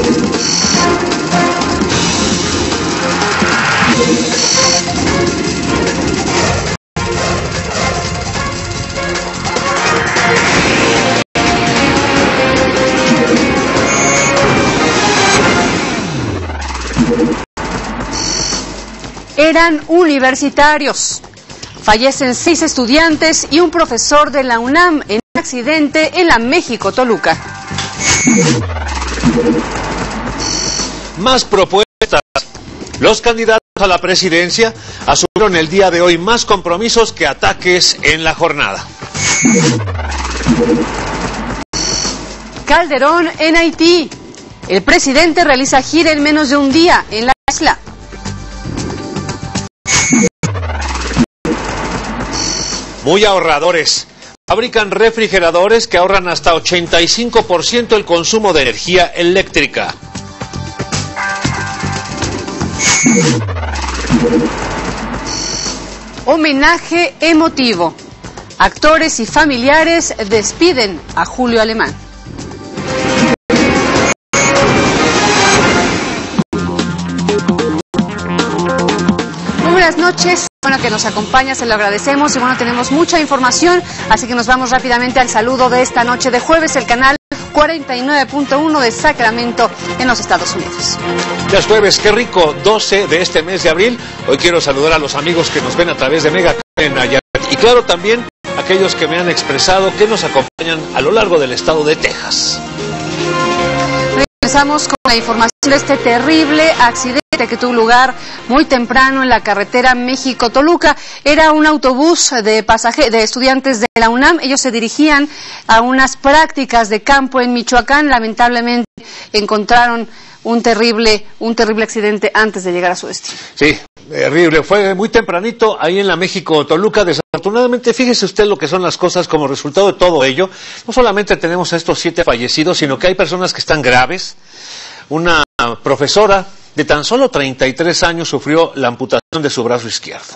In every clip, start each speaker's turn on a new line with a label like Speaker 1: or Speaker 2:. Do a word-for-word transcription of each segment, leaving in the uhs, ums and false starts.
Speaker 1: Eran universitarios. Fallecen seis estudiantes y un profesor de la UNAM en un accidente en la México-Toluca.
Speaker 2: Más propuestas. Los candidatos a la presidencia asumieron el día de hoy más compromisos que ataques en la jornada.
Speaker 1: Calderón en Haití. El presidente realiza gira en menos de un día en la isla.
Speaker 2: Muy ahorradores. Fabrican refrigeradores que ahorran hasta ochenta y cinco por ciento el consumo de energía eléctrica.
Speaker 1: Homenaje emotivo. Actores y familiares despiden a Julio Alemán. Muy buenas noches. Bueno, que nos acompaña, se lo agradecemos y bueno, tenemos mucha información, así que nos vamos rápidamente al saludo de esta noche de jueves, el canal cuarenta y nueve punto uno de Sacramento en los Estados Unidos.
Speaker 2: Ya es jueves, qué rico, doce de este mes de abril. Hoy quiero saludar a los amigos que nos ven a través de Mega en Nayarit y claro también aquellos que me han expresado que nos acompañan a lo largo del estado de Texas.
Speaker 1: Comenzamos con la información de este terrible accidente que tuvo lugar muy temprano en la carretera México-Toluca. Era un autobús de pasajeros, de estudiantes de la UNAM. Ellos se dirigían a unas prácticas de campo en Michoacán. Lamentablemente encontraron un terrible, un terrible accidente antes de llegar a su destino.
Speaker 2: Sí, terrible. Fue muy tempranito ahí en la México-Toluca. Desafortunadamente, fíjese usted lo que son las cosas como resultado de todo ello. No solamente tenemos a estos siete fallecidos, sino que hay personas que están graves. Una profesora de tan solo treinta y tres años sufrió la amputación de su brazo izquierdo.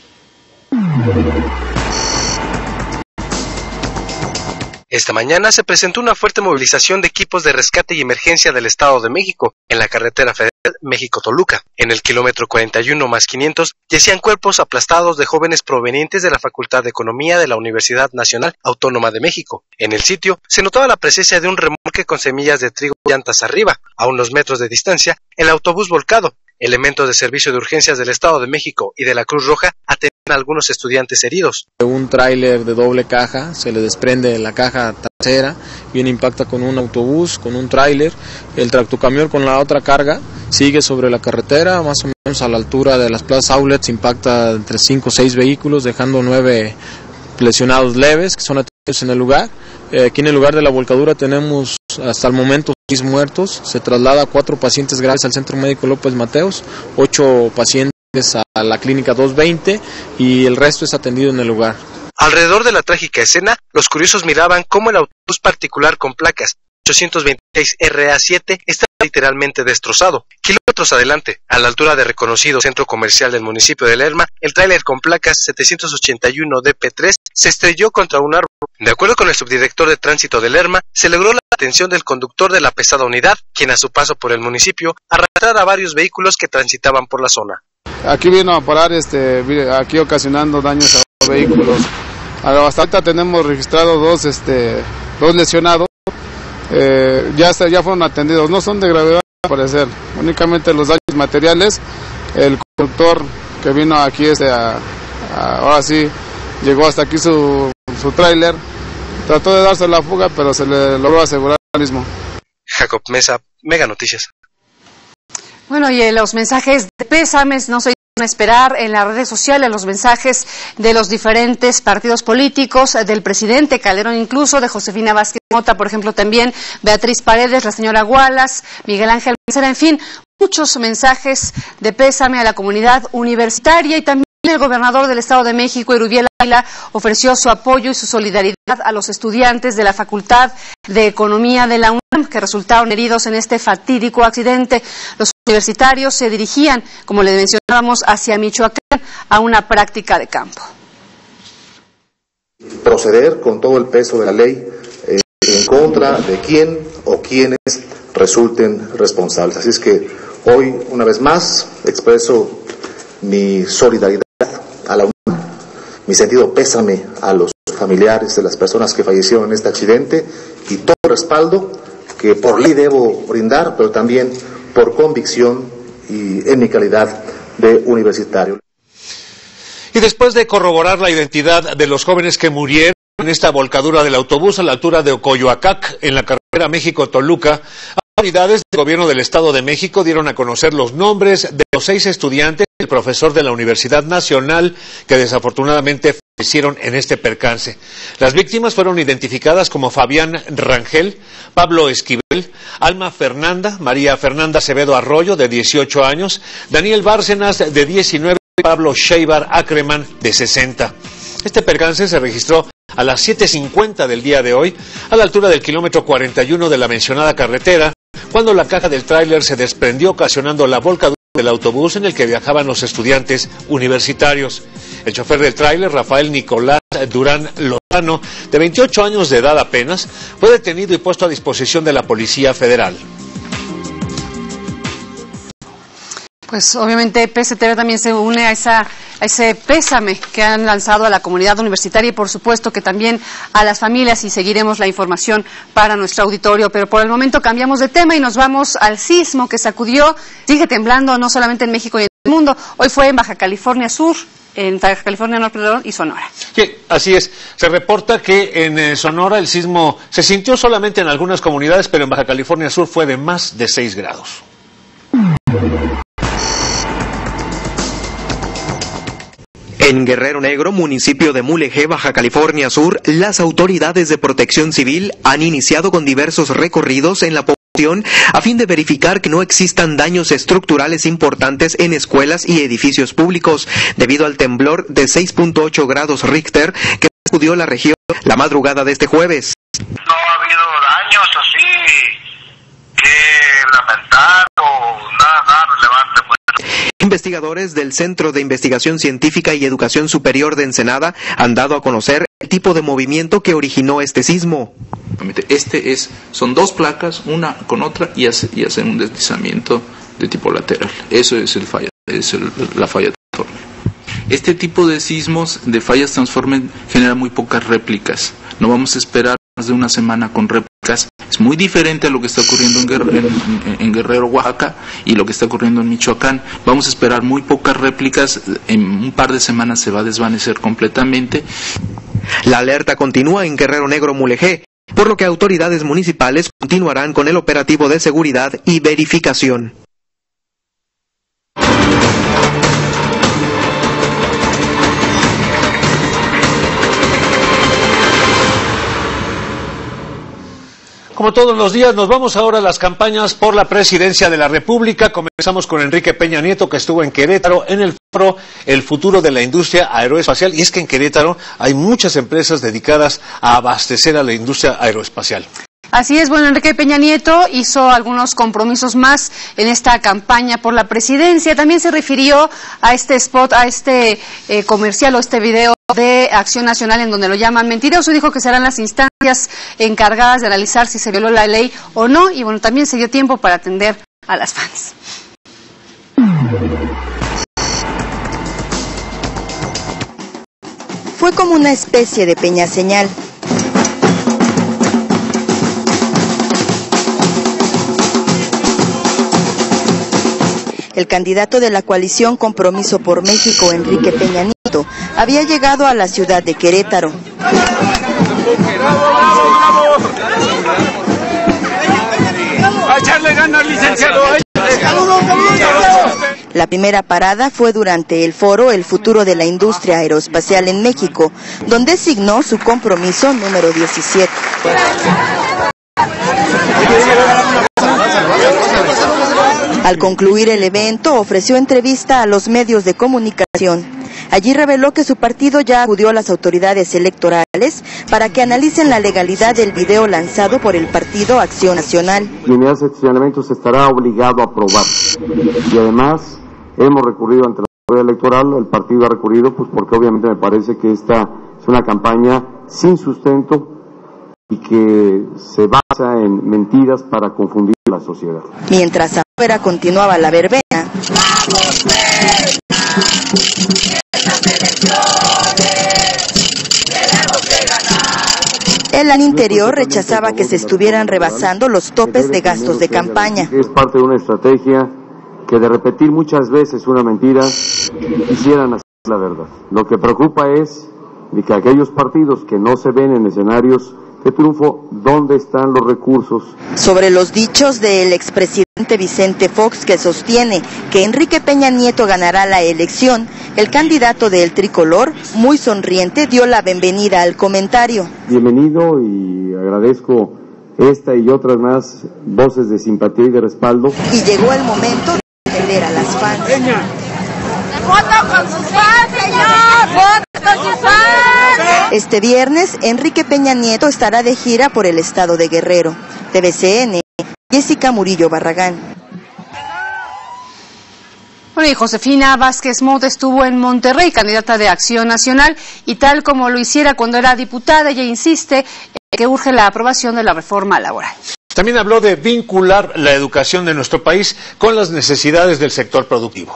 Speaker 3: Esta mañana se presentó una fuerte movilización de equipos de rescate y emergencia del Estado de México en la carretera federal México-Toluca. En el kilómetro cuarenta y uno más quinientos yacían cuerpos aplastados de jóvenes provenientes de la Facultad de Economía de la Universidad Nacional Autónoma de México. En el sitio se notaba la presencia de un remolque con semillas de trigo y llantas arriba. A unos metros de distancia, el autobús volcado. Elementos de servicio de urgencias del Estado de México y de la Cruz Roja atendían a algunos estudiantes heridos.
Speaker 4: Un tráiler de doble caja, se le desprende la caja trasera, viene impacta con un autobús, con un tráiler, el tractocamión con la otra carga sigue sobre la carretera, más o menos a la altura de las plazas outlets, impacta entre cinco o seis vehículos, dejando nueve lesionados leves que son atendidos en el lugar. Eh, aquí en el lugar de la volcadura tenemos hasta el momento seis muertos, se traslada a cuatro pacientes graves al Centro Médico López Mateos, ocho pacientes a la clínica doscientos veinte y el resto es atendido en el lugar.
Speaker 3: Alrededor de la trágica escena, los curiosos miraban cómo el autobús particular con placas ochocientos veintiséis R A siete estaba literalmente destrozado. Kilómetros adelante, a la altura del reconocido centro comercial del municipio de Lerma, el tráiler con placas setecientos ochenta y uno D P tres se estrelló contra un árbol. De acuerdo con el subdirector de tránsito de Lerma, se logró la detención del conductor de la pesada unidad, quien a su paso por el municipio arrastrara a varios vehículos que transitaban por la zona.
Speaker 5: Aquí vino a parar, este, aquí ocasionando daños a los vehículos. Hasta ahorita tenemos registrado dos, este, dos lesionados. Eh, ya, ya fueron atendidos, no son de gravedad al parecer, únicamente los daños materiales. El conductor que vino aquí, este, a, a, ahora sí, llegó hasta aquí su, su tráiler, trató de darse la fuga, pero se le logró asegurar el mismo.
Speaker 3: Jacob Mesa, Mega Noticias.
Speaker 1: Bueno, y los mensajes de pésames no se iban a esperar en las redes sociales, los mensajes de los diferentes partidos políticos, del presidente Calderón incluso, de Josefina Vázquez Mota, por ejemplo, también Beatriz Paredes, la señora Wallace, Miguel Ángel Mancera, en fin, muchos mensajes de pésame a la comunidad universitaria y también el gobernador del Estado de México, Erubiel Ávila, ofreció su apoyo y su solidaridad a los estudiantes de la Facultad de Economía de la UNAM que resultaron heridos en este fatídico accidente. Los universitarios se dirigían, como les mencionábamos, hacia Michoacán a una práctica de campo.
Speaker 6: Proceder con todo el peso de la ley eh, en contra de quién o quienes resulten responsables. Así es que hoy, una vez más, expreso mi solidaridad a la UNAM, mi sentido pésame a los familiares de las personas que fallecieron en este accidente y todo el respaldo que por ley debo brindar, pero también por convicción y en mi calidad de universitario.
Speaker 2: Y después de corroborar la identidad de los jóvenes que murieron en esta volcadura del autobús a la altura de Ocoyoacac, en la carretera México-Toluca, autoridades del gobierno del Estado de México dieron a conocer los nombres de los seis estudiantes y el profesor de la Universidad Nacional que desafortunadamente fallecieron en este percance. Las víctimas fueron identificadas como Fabián Rangel, Pablo Esquivel, Alma Fernanda, María Fernanda Acevedo Arroyo, de dieciocho años, Daniel Bárcenas, de diecinueve, y Pablo Sheibar Ackerman, de sesenta. Este percance se registró a las siete cincuenta del día de hoy, a la altura del kilómetro cuarenta y uno de la mencionada carretera, cuando la caja del tráiler se desprendió, ocasionando la volcadura del autobús en el que viajaban los estudiantes universitarios. El chofer del tráiler, Rafael Nicolás Durán Lozano, de veintiocho años de edad apenas, fue detenido y puesto a disposición de la Policía Federal.
Speaker 1: Pues obviamente P S T V también se une a, esa, a ese pésame que han lanzado a la comunidad universitaria y por supuesto que también a las familias, y seguiremos la información para nuestro auditorio. Pero por el momento cambiamos de tema y nos vamos al sismo que sacudió, sigue temblando no solamente en México y en el mundo. Hoy fue en Baja California Sur, en Baja California Norte y Sonora.
Speaker 2: Sí, así es. Se reporta que en eh, Sonora el sismo se sintió solamente en algunas comunidades, pero en Baja California Sur fue de más de seis grados.
Speaker 7: En Guerrero Negro, municipio de Mulegé, Baja California Sur, las autoridades de protección civil han iniciado con diversos recorridos en la población a fin de verificar que no existan daños estructurales importantes en escuelas y edificios públicos, debido al temblor de seis punto ocho grados Richter que sacudió la región la madrugada de este jueves.
Speaker 8: No ha habido daños así que lamentar o nada, nada relevante. Pues.
Speaker 7: Investigadores del Centro de Investigación Científica y Educación Superior de Ensenada han dado a conocer el tipo de movimiento que originó este sismo.
Speaker 9: Este es, son dos placas, una con otra, y, hace, y hacen un deslizamiento de tipo lateral. Eso es, el falla, es el, la falla transformer. Este tipo de sismos, de fallas transformer, genera muy pocas réplicas. No vamos a esperar más de una semana con réplicas. Es muy diferente a lo que está ocurriendo en Guerrero, en, en Guerrero, Oaxaca, y lo que está ocurriendo en Michoacán. Vamos a esperar muy pocas réplicas. En un par de semanas se va a desvanecer completamente.
Speaker 7: La alerta continúa en Guerrero Negro, Mulegé, por lo que autoridades municipales continuarán con el operativo de seguridad y verificación.
Speaker 2: Como todos los días, nos vamos ahora a las campañas por la presidencia de la República. Comenzamos con Enrique Peña Nieto, que estuvo en Querétaro en el foro El futuro de la industria aeroespacial. Y es que en Querétaro hay muchas empresas dedicadas a abastecer a la industria aeroespacial.
Speaker 1: Así es, bueno, Enrique Peña Nieto hizo algunos compromisos más en esta campaña por la presidencia. También se refirió a este spot, a este eh, comercial o este video de Acción Nacional en donde lo llaman mentiroso. Dijo que serán las instancias encargadas de analizar si se violó la ley o no. Y bueno, también se dio tiempo para atender a las fans.
Speaker 10: Fue como una especie de peña señal. El candidato de la coalición Compromiso por México, Enrique Peña Nieto, había llegado a la ciudad de Querétaro. La primera parada fue durante el foro El futuro de la industria aeroespacial en México, donde signó su compromiso número diecisiete. Al concluir el evento, ofreció entrevista a los medios de comunicación. Allí reveló que su partido ya acudió a las autoridades electorales para que analicen la legalidad del video lanzado por el partido Acción Nacional.
Speaker 11: Quien hace señalamientos estará obligado a aprobar. Y además, hemos recurrido ante la autoridad electoral, el partido ha recurrido, pues porque obviamente me parece que esta es una campaña sin sustento, y que se basa en mentiras para confundir a la sociedad.
Speaker 10: Mientras afuera continuaba la verbena, el al interior rechazaba que se estuvieran rebasando los topes de gastos de campaña.
Speaker 11: Es parte de una estrategia que de repetir muchas veces una mentira quisieran hacer la verdad. Lo que preocupa es de que aquellos partidos que no se ven en escenarios de triunfo, ¿dónde están los recursos?
Speaker 10: Sobre los dichos del expresidente Vicente Fox, que sostiene que Enrique Peña Nieto ganará la elección, el candidato del tricolor, muy sonriente, dio la bienvenida al comentario.
Speaker 11: Bienvenido y agradezco esta y otras más voces de simpatía y de respaldo.
Speaker 10: Y llegó el momento de atender a las fans.
Speaker 12: Peña. ¡Foto con sus fans, señor! ¡Foto con sus fans!
Speaker 10: Este viernes, Enrique Peña Nieto estará de gira por el estado de Guerrero. T V C N, Jessica Murillo Barragán.
Speaker 1: Bueno, y Josefina Vázquez Mota estuvo en Monterrey, candidata de Acción Nacional, y tal como lo hiciera cuando era diputada, ella insiste en que urge la aprobación de la reforma laboral.
Speaker 2: También habló de vincular la educación de nuestro país con las necesidades del sector productivo.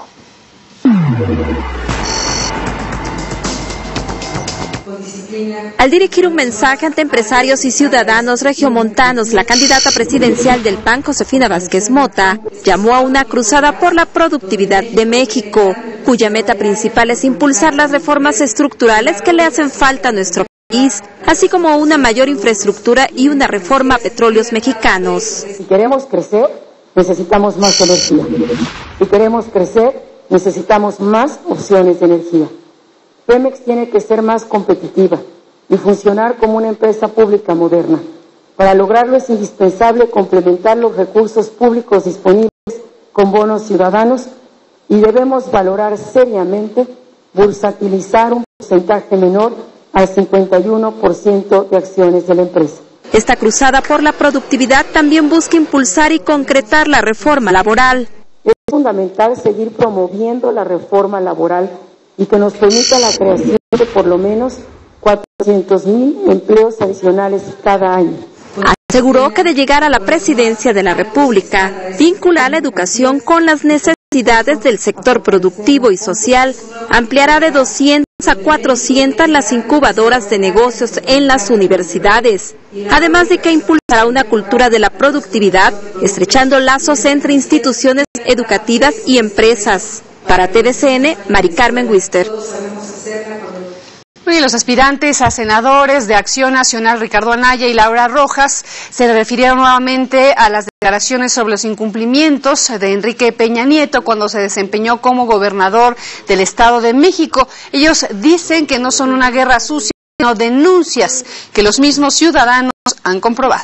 Speaker 13: Al dirigir un mensaje ante empresarios y ciudadanos regiomontanos, la candidata presidencial del P A N, Josefina Vázquez Mota, llamó a una cruzada por la productividad de México, cuya meta principal es impulsar las reformas estructurales que le hacen falta a nuestro país, así como una mayor infraestructura y una reforma a petróleos mexicanos.
Speaker 14: Si queremos crecer, necesitamos más energía. Si queremos crecer, necesitamos más opciones de energía. Pemex tiene que ser más competitiva y funcionar como una empresa pública moderna. Para lograrlo es indispensable complementar los recursos públicos disponibles con bonos ciudadanos y debemos valorar seriamente bursatilizar un porcentaje menor al cincuenta y uno por ciento de acciones de la empresa.
Speaker 13: Esta cruzada por la productividad también busca impulsar y concretar la reforma laboral.
Speaker 14: Es fundamental seguir promoviendo la reforma laboral y que nos permita la creación de por lo menos cuatrocientos mil empleos adicionales cada año.
Speaker 13: Aseguró que de llegar a la presidencia de la República, vinculará la educación con las necesidades del sector productivo y social, ampliará de doscientas a cuatrocientas las incubadoras de negocios en las universidades, además de que impulsará una cultura de la productividad, estrechando lazos entre instituciones educativas y empresas. Para T V C N, Mari Carmen Wister.
Speaker 1: Y los aspirantes a senadores de Acción Nacional, Ricardo Anaya y Laura Rojas, se refirieron nuevamente a las declaraciones sobre los incumplimientos de Enrique Peña Nieto cuando se desempeñó como gobernador del Estado de México. Ellos dicen que no son una guerra sucia, sino denuncias que los mismos ciudadanos han comprobado.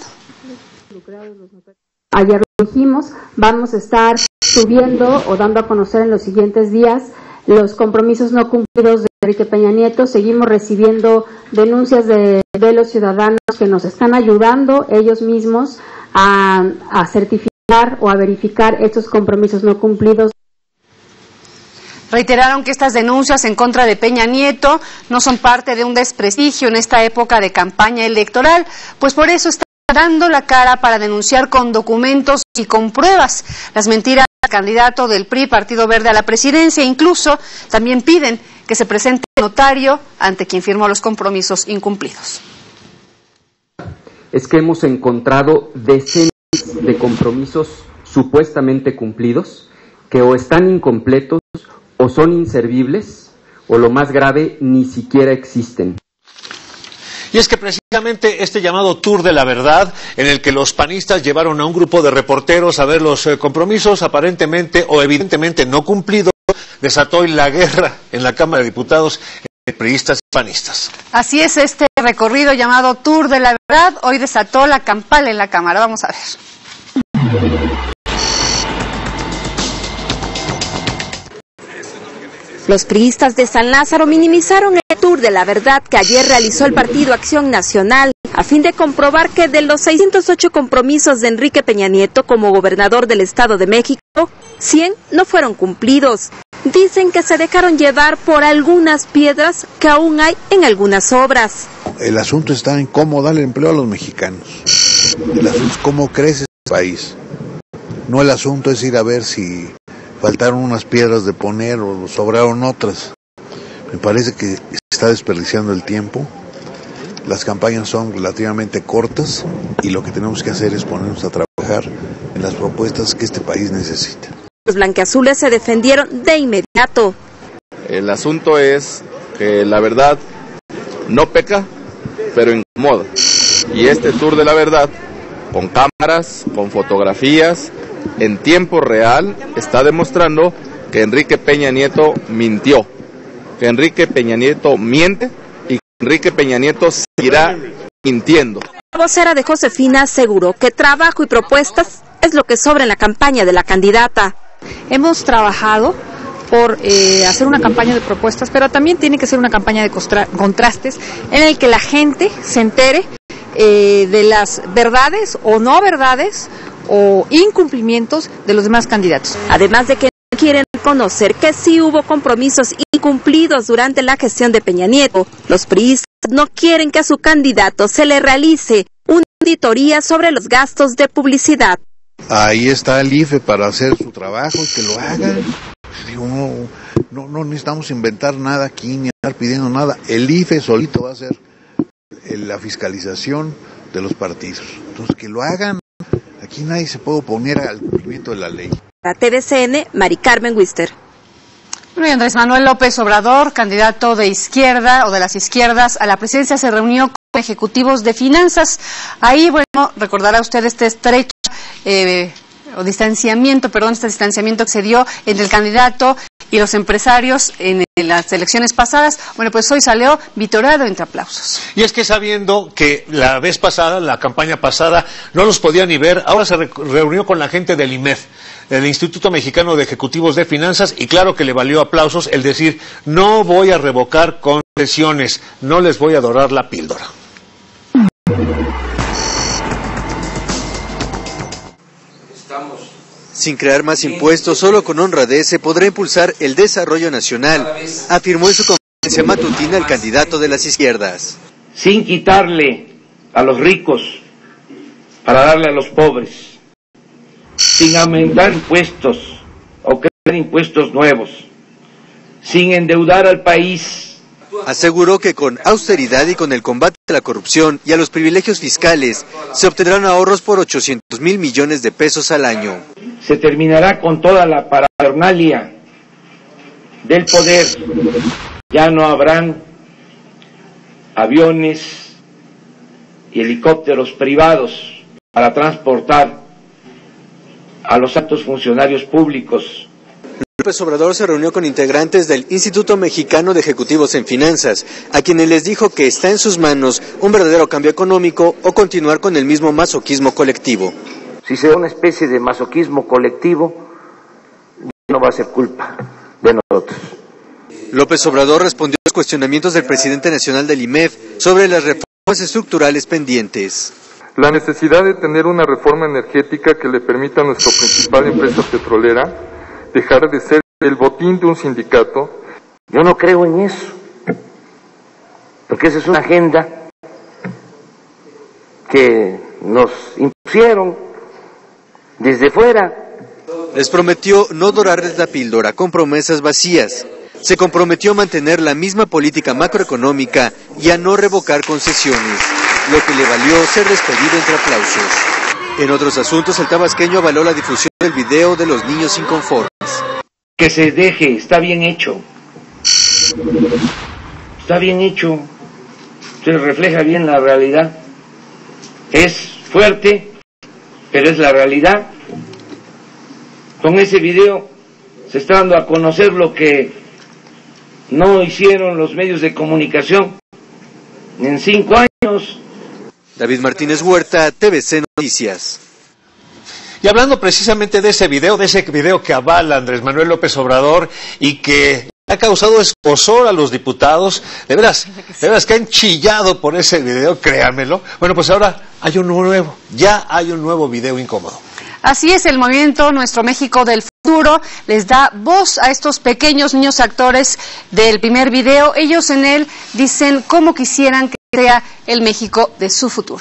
Speaker 15: Ayer lo dijimos, vamos a estar subiendo o dando a conocer en los siguientes días los compromisos no cumplidos de Enrique Peña Nieto. Seguimos recibiendo denuncias de, de los ciudadanos que nos están ayudando ellos mismos a, a certificar o a verificar estos compromisos no cumplidos.
Speaker 1: Reiteraron que estas denuncias en contra de Peña Nieto no son parte de un desprestigio en esta época de campaña electoral, pues por eso está dando la cara para denunciar con documentos y con pruebas las mentiras del candidato del P R I, Partido Verde, a la presidencia. Incluso también piden que se presente el notario ante quien firmó los compromisos incumplidos.
Speaker 16: Es que hemos encontrado decenas de compromisos supuestamente cumplidos que o están incompletos o son inservibles o, lo más grave, ni siquiera existen.
Speaker 2: Y es que precisamente este llamado Tour de la Verdad, en el que los panistas llevaron a un grupo de reporteros a ver los eh, compromisos aparentemente o evidentemente no cumplidos, desató hoy la guerra en la Cámara de Diputados entre priistas y panistas.
Speaker 1: Así es, este recorrido llamado Tour de la Verdad hoy desató la campal en la Cámara. Vamos a ver.
Speaker 13: Los priistas de San Lázaro minimizaron el Tour de la Verdad que ayer realizó el Partido Acción Nacional a fin de comprobar que de los seiscientos ocho compromisos de Enrique Peña Nieto como gobernador del Estado de México, cien no fueron cumplidos. dicen que se dejaron llevar por algunas piedras que aún hay en algunas obras.
Speaker 17: El asunto está en cómo darle empleo a los mexicanos. El asunto es cómo crece este país. No el asunto es ir a ver si faltaron unas piedras de poner o sobraron otras. Me parece que se está desperdiciando el tiempo. Las campañas son relativamente cortas y lo que tenemos que hacer es ponernos a trabajar en las propuestas que este país necesita.
Speaker 13: Los blanquiazules se defendieron de inmediato.
Speaker 18: El asunto es que la verdad no peca, pero incomoda. Y este tour de la verdad, con cámaras, con fotografías, en tiempo real, está demostrando que Enrique Peña Nieto mintió, que Enrique Peña Nieto miente y que Enrique Peña Nieto seguirá mintiendo.
Speaker 13: La vocera de Josefina aseguró que trabajo y propuestas es lo que sobra en la campaña de la candidata.
Speaker 19: Hemos trabajado por eh, hacer una campaña de propuestas, pero también tiene que ser una campaña de contrastes en el que la gente se entere eh, de las verdades o no verdades o incumplimientos de los demás candidatos.
Speaker 13: Además de que quieren reconocer que sí hubo compromisos incumplidos durante la gestión de Peña Nieto, los priistas no quieren que a su candidato se le realice una auditoría sobre los gastos de publicidad.
Speaker 17: Ahí está el I F E para hacer su trabajo y que lo hagan. Digo, no, no, no necesitamos inventar nada aquí ni estar pidiendo nada. El I F E solito va a hacer la fiscalización de los partidos. Entonces que lo hagan. Aquí nadie se puede oponer al cumplimiento de la ley.
Speaker 13: Para T V C N, Mari Carmen Wister.
Speaker 1: Bueno, y Andrés Manuel López Obrador, candidato de izquierda o de las izquierdas a la presidencia, se reunió con ejecutivos de finanzas. Ahí, bueno, recordará usted este estrecho eh, o distanciamiento, perdón, este distanciamiento que se dio entre el candidato y los empresarios en, en las elecciones pasadas. Bueno, pues hoy salió vitorado entre aplausos.
Speaker 2: Y es que sabiendo que la vez pasada, la campaña pasada, no los podía ni ver, ahora se re reunió con la gente del I M E F, del Instituto Mexicano de Ejecutivos de Finanzas, y claro que le valió aplausos el decir, no voy a revocar concesiones, no les voy a dorar la píldora.
Speaker 20: Sin crear más impuestos, solo con honradez se podrá impulsar el desarrollo nacional, afirmó en su conferencia matutina el candidato de las izquierdas.
Speaker 21: Sin quitarle a los ricos para darle a los pobres, sin aumentar impuestos o crear impuestos nuevos, sin endeudar al país.
Speaker 20: Aseguró que con austeridad y con el combate a la corrupción y a los privilegios fiscales se obtendrán ahorros por ochocientos mil millones de pesos al año.
Speaker 21: Se terminará con toda la parafernalia del poder. Ya no habrán aviones y helicópteros privados para transportar a los altos funcionarios públicos.
Speaker 20: López Obrador se reunió con integrantes del Instituto Mexicano de Ejecutivos en Finanzas, a quienes les dijo que está en sus manos un verdadero cambio económico o continuar con el mismo masoquismo colectivo.
Speaker 22: Si se da una especie de masoquismo colectivo, no va a ser culpa de nosotros.
Speaker 20: López Obrador respondió a los cuestionamientos del presidente nacional del I M E F sobre las reformas estructurales pendientes.
Speaker 23: La necesidad de tener una reforma energética que le permita a nuestra principal empresa petrolera dejar de ser el botín de un sindicato.
Speaker 22: Yo no creo en eso, porque esa es una agenda que nos impusieron desde fuera.
Speaker 20: Les prometió no dorarles la píldora con promesas vacías. Se comprometió a mantener la misma política macroeconómica y a no revocar concesiones, lo que le valió ser despedido entre aplausos. En otros asuntos, el tabasqueño avaló la difusión del video de los niños inconformes.
Speaker 21: Que se deje, está bien hecho. Está bien hecho. Se refleja bien la realidad. Es fuerte, pero es la realidad. Con ese video se está dando a conocer lo que no hicieron los medios de comunicación en cinco años.
Speaker 20: David Martínez Huerta, T V C Noticias.
Speaker 2: Y hablando precisamente de ese video, de ese video que avala Andrés Manuel López Obrador y que ha causado escozor a los diputados, de veras, de veras que han chillado por ese video, créanmelo. Bueno, pues ahora hay uno nuevo, ya hay un nuevo video incómodo.
Speaker 1: Así es, el movimiento Nuestro México del futuro, les da voz a estos pequeños niños actores del primer video. Ellos en él dicen cómo quisieran que sea el México de su futuro.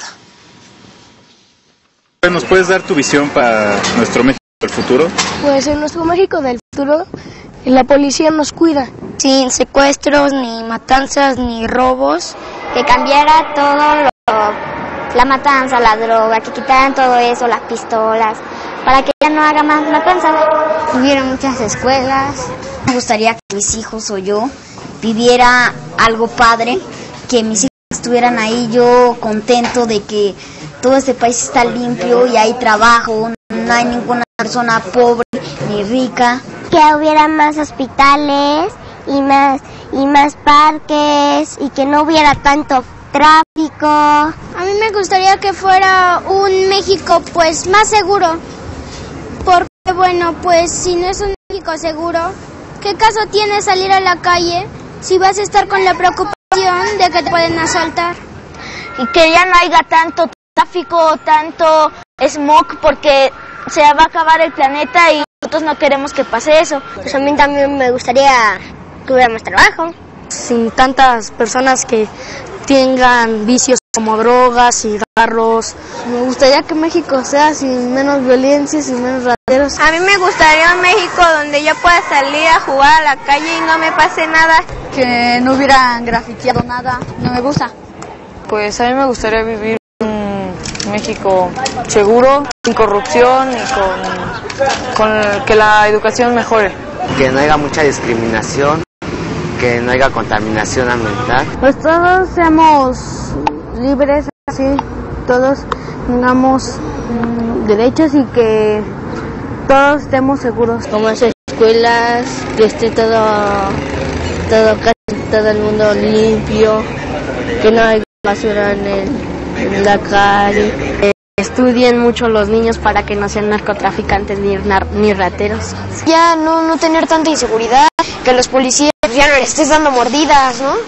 Speaker 3: ¿Nos puedes dar tu visión para nuestro México del futuro?
Speaker 4: Pues en nuestro México del futuro, la policía nos cuida.
Speaker 5: Sin secuestros, ni matanzas, ni robos. Que cambiara todo lo, la matanza, la droga, que quitaran todo eso, las pistolas, para que ya no haga más matanzas. Hubiera muchas escuelas.
Speaker 24: Me gustaría que mis hijos o yo viviera algo padre, que mis hijos estuvieran ahí, yo contento de que todo este país está limpio y hay trabajo, no hay ninguna persona pobre ni rica.
Speaker 5: Que hubiera más hospitales y más y más parques y que no hubiera tanto tráfico.
Speaker 4: A mí me gustaría que fuera un México pues más seguro, porque bueno, pues si no es un México seguro, ¿qué caso tiene salir a la calle si vas a estar con la preocupación de que te pueden asaltar?
Speaker 5: Y que ya no haya tanto tráfico, tanto smog, porque se va a acabar el planeta y nosotros no queremos que pase eso. Pues a mí también me gustaría que hubiera más trabajo.
Speaker 4: Sin tantas personas que tengan vicios como drogas, cigarros. Me gustaría que México sea sin menos violencia, sin menos rateros.
Speaker 5: A mí me gustaría un México donde yo pueda salir a jugar a la calle y no me pase nada.
Speaker 4: Que no hubieran grafiteado nada, no me gusta.
Speaker 25: Pues a mí me gustaría vivir un México seguro, sin corrupción y con, con que la educación mejore.
Speaker 26: Que no haya mucha discriminación, que no haya contaminación ambiental.
Speaker 4: Pues todos seamos libres, así, todos tengamos mm, derechos y que todos estemos seguros.
Speaker 5: Como esas escuelas, que esté todo, todo, casi todo el mundo limpio, que no haya basura en, el, en la calle.
Speaker 4: Eh, estudien mucho los niños para que no sean narcotraficantes ni, nar, ni rateros.
Speaker 5: Ya no, no tener tanta inseguridad, que los policías ya no les estés dando mordidas, ¿no?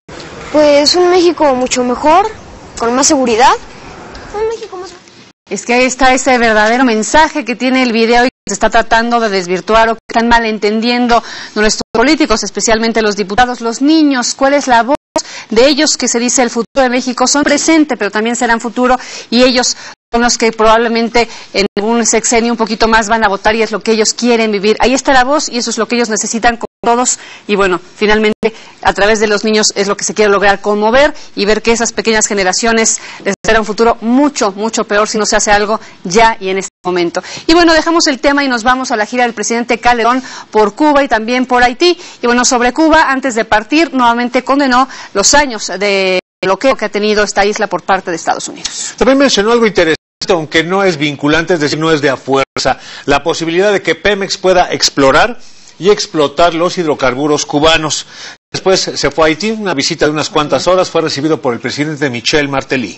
Speaker 5: Pues un México mucho mejor, con más seguridad. Un México más...
Speaker 1: Es que ahí está ese verdadero mensaje que tiene el video y que se está tratando de desvirtuar o que están malentendiendo nuestros políticos, especialmente los diputados, los niños. ¿Cuál es la voz de ellos que se dice el futuro de México? Son presente, pero también serán futuro, y ellos son los que probablemente en un sexenio un poquito más van a votar y es lo que ellos quieren vivir. Ahí está la voz y eso es lo que ellos necesitan con todos, y bueno, finalmente a través de los niños es lo que se quiere lograr, conmover y ver que esas pequeñas generaciones les espera un futuro mucho, mucho peor si no se hace algo ya y en este momento. Y bueno, dejamos el tema y nos vamos a la gira del presidente Calderón por Cuba y también por Haití. Y bueno, sobre Cuba, antes de partir, nuevamente condenó los años de bloqueo que ha tenido esta isla por parte de Estados Unidos.
Speaker 2: También mencionó algo interesante, aunque no es vinculante, es decir, no es de a fuerza, la posibilidad de que Pemex pueda explorar y explotar los hidrocarburos cubanos. Después se fue a Haití, una visita de unas cuantas horas, fue recibido por el presidente Michel Martelly.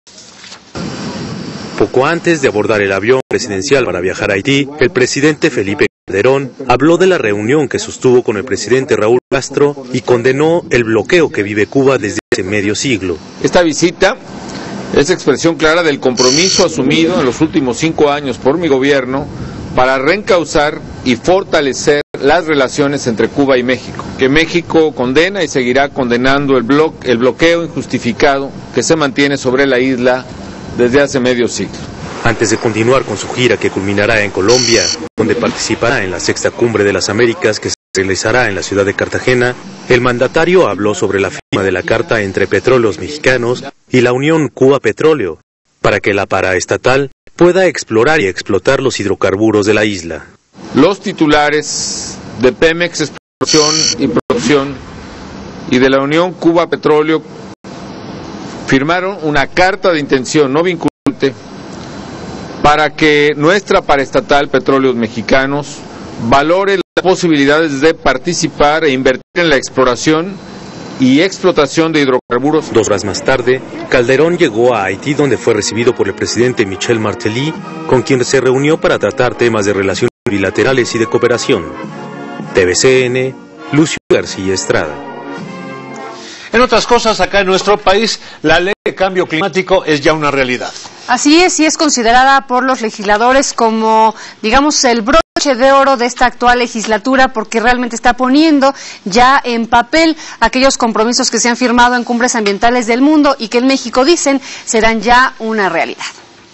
Speaker 27: Poco antes de abordar el avión presidencial para viajar a Haití, el presidente Felipe Calderón habló de la reunión que sostuvo con el presidente Raúl Castro y condenó el bloqueo que vive Cuba desde hace medio siglo.
Speaker 28: Esta visita es expresión clara del compromiso asumido en los últimos cinco años por mi gobierno para reencauzar y fortalecer las relaciones entre Cuba y México. Que México condena y seguirá condenando el, blo- el bloqueo injustificado que se mantiene sobre la isla desde hace medio siglo.
Speaker 27: Antes de continuar con su gira que culminará en Colombia, donde participará en la sexta cumbre de las Américas que se realizará en la ciudad de Cartagena, el mandatario habló sobre la firma de la carta entre Petróleos Mexicanos y la Unión Cuba Petróleo, para que la paraestatal pueda explorar y explotar los hidrocarburos de la isla.
Speaker 28: Los titulares de Pemex Exploración y Producción y de la Unión Cuba Petróleo firmaron una carta de intención no vinculante para que nuestra paraestatal Petróleos Mexicanos valore las posibilidades de participar e invertir en la exploración y explotación de hidrocarburos.
Speaker 27: Dos horas más tarde, Calderón llegó a Haití, donde fue recibido por el presidente Michel Martelly, con quien se reunió para tratar temas de relaciones bilaterales y de cooperación. T V C N, Lucio García Estrada.
Speaker 2: En otras cosas, acá en nuestro país, la ley de cambio climático es ya una realidad.
Speaker 1: Así es, y es considerada por los legisladores como, digamos, el broche broche de oro de esta actual legislatura, porque realmente está poniendo ya en papel aquellos compromisos que se han firmado en cumbres ambientales del mundo y que en México, dicen, serán ya una realidad.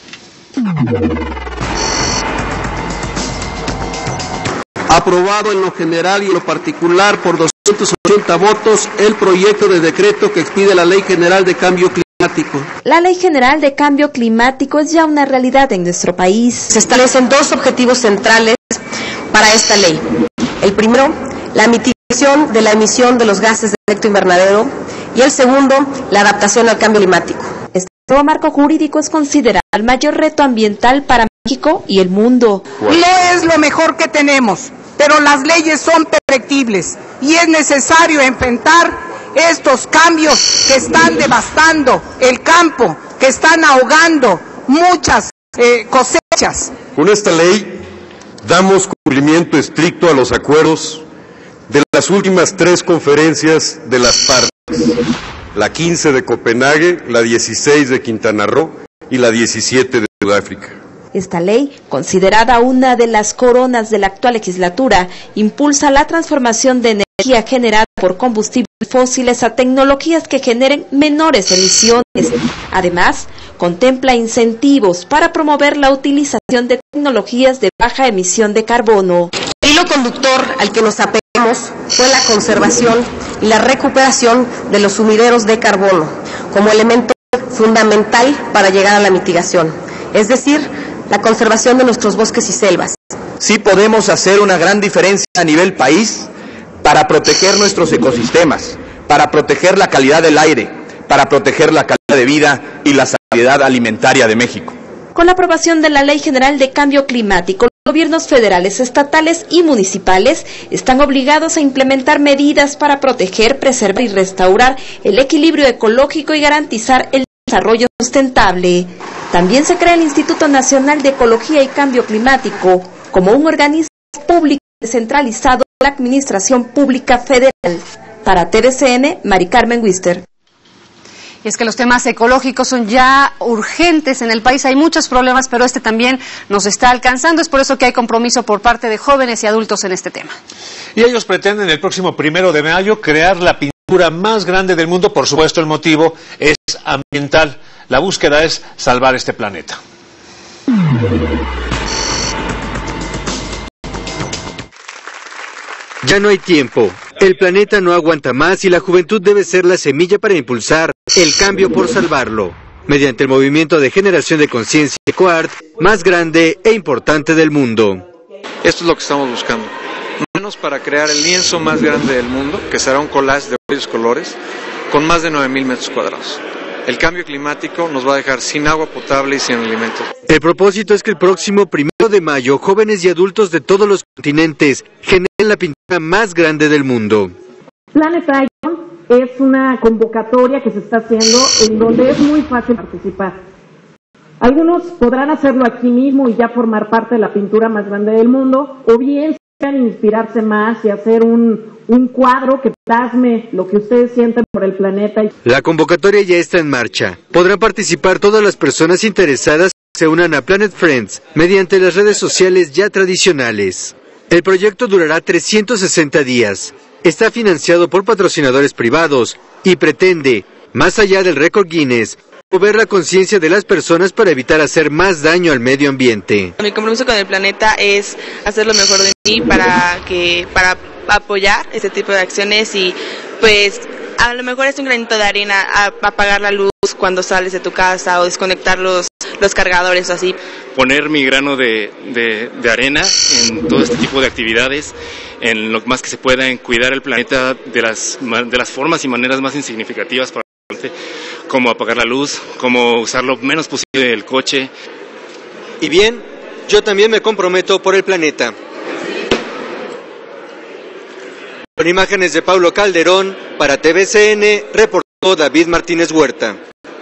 Speaker 6: Aprobado en lo general y en lo particular por doscientos ochenta votos el proyecto de decreto que expide la Ley General de Cambio Climático.
Speaker 13: La Ley General de Cambio Climático es ya una realidad en nuestro país.
Speaker 7: Se establecen dos objetivos centrales para esta ley. El primero, la mitigación de la emisión de los gases de efecto invernadero, y el segundo, la adaptación al cambio climático.
Speaker 13: Este nuevo marco jurídico es considerado el mayor reto ambiental para México y el mundo.
Speaker 8: No es lo mejor que tenemos, pero las leyes son perfectibles y es necesario enfrentar estos cambios que están devastando el campo, que están ahogando muchas eh, cosechas.
Speaker 9: Con esta ley damos cumplimiento estricto a los acuerdos de las últimas tres conferencias de las partes, la quince de Copenhague, la dieciséis de Quintana Roo y la diecisiete de Sudáfrica.
Speaker 13: Esta ley, considerada una de las coronas de la actual legislatura, impulsa la transformación de energía generada por combustibles fósiles a tecnologías que generen menores emisiones. Además, contempla incentivos para promover la utilización de tecnologías de baja emisión de carbono.
Speaker 7: El hilo conductor al que nos apegamos fue la conservación y la recuperación de los sumideros de carbono como elemento fundamental para llegar a la mitigación, es decir, la conservación de nuestros bosques y selvas.
Speaker 10: Sí podemos hacer una gran diferencia a nivel país para proteger nuestros ecosistemas, para proteger la calidad del aire, para proteger la calidad de vida y la seguridad alimentaria de México.
Speaker 13: Con la aprobación de la Ley General de Cambio Climático, los gobiernos federales, estatales y municipales están obligados a implementar medidas para proteger, preservar y restaurar el equilibrio ecológico y garantizar el desarrollo sustentable. También se crea el Instituto Nacional de Ecología y Cambio Climático como un organismo público descentralizado de la Administración Pública Federal. Para T V C N, Mari Carmen Wister.
Speaker 1: Y es que los temas ecológicos son ya urgentes en el país, hay muchos problemas, pero este también nos está alcanzando, es por eso que hay compromiso por parte de jóvenes y adultos en este tema.
Speaker 2: Y ellos pretenden el próximo primero de mayo crear la pintura más grande del mundo, por supuesto el motivo es ambiental, la búsqueda es salvar este planeta.
Speaker 20: Ya no hay tiempo. El planeta no aguanta más y la juventud debe ser la semilla para impulsar el cambio por salvarlo, mediante el movimiento de generación de conciencia EcoArt más grande e importante del mundo.
Speaker 11: Esto es lo que estamos buscando. Manos para crear el lienzo más grande del mundo, que será un collage de varios colores, con más de nueve mil metros cuadrados. El cambio climático nos va a dejar sin agua potable y sin alimentos.
Speaker 20: El propósito es que el próximo primero de mayo, jóvenes y adultos de todos los continentes generen la pintura más grande del mundo.
Speaker 12: Planet Icon es una convocatoria que se está haciendo en donde es muy fácil participar. Algunos podrán hacerlo aquí mismo y ya formar parte de la pintura más grande del mundo, o bien quieran inspirarse más y hacer un, un cuadro que plasme lo que ustedes sienten por el planeta.
Speaker 20: La convocatoria ya está en marcha. Podrán participar todas las personas interesadas que se unan a Planet Friends mediante las redes sociales ya tradicionales. El proyecto durará trescientos sesenta días. Está financiado por patrocinadores privados y pretende, más allá del récord Guinness, mover la conciencia de las personas para evitar hacer más daño al medio ambiente.
Speaker 14: Mi compromiso con el planeta es hacer lo mejor de mí para que para apoyar este tipo de acciones y pues a lo mejor es un granito de arena a apagar la luz cuando sales de tu casa o desconectar los, los cargadores o así.
Speaker 29: Poner mi grano de, de, de arena en todo este tipo de actividades, en lo más que se pueda, en cuidar el planeta de las, de las formas y maneras más insignificativas para el planeta, como apagar la luz, como usar lo menos posible el coche.
Speaker 20: Y bien, yo también me comprometo por el planeta. Con imágenes de Paulo Calderón, para T V C N, reportó David Martínez Huerta.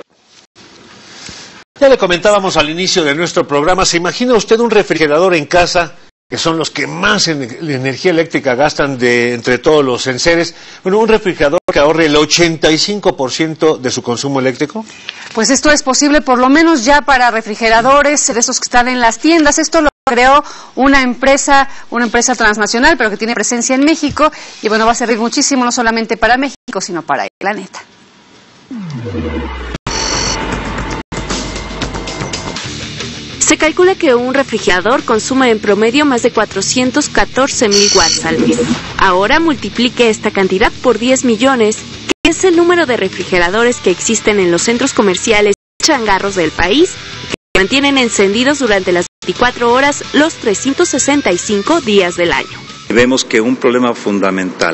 Speaker 2: Ya le comentábamos al inicio de nuestro programa, ¿se imagina usted un refrigerador en casa, que son los que más en, energía eléctrica gastan de entre todos los enseres? Bueno, un refrigerador que ahorre el ochenta y cinco por ciento de su consumo eléctrico.
Speaker 1: Pues esto es posible por lo menos ya para refrigeradores de esos que están en las tiendas. Esto lo creó una empresa, una empresa transnacional, pero que tiene presencia en México, y bueno, va a servir muchísimo no solamente para México, sino para el planeta.
Speaker 13: Se calcula que un refrigerador consume en promedio más de cuatrocientos catorce mil watts al mes. Ahora multiplique esta cantidad por diez millones, que es el número de refrigeradores que existen en los centros comerciales y changarros del país, que se mantienen encendidos durante las veinticuatro horas los trescientos sesenta y cinco días del año.
Speaker 3: Vemos que un problema fundamental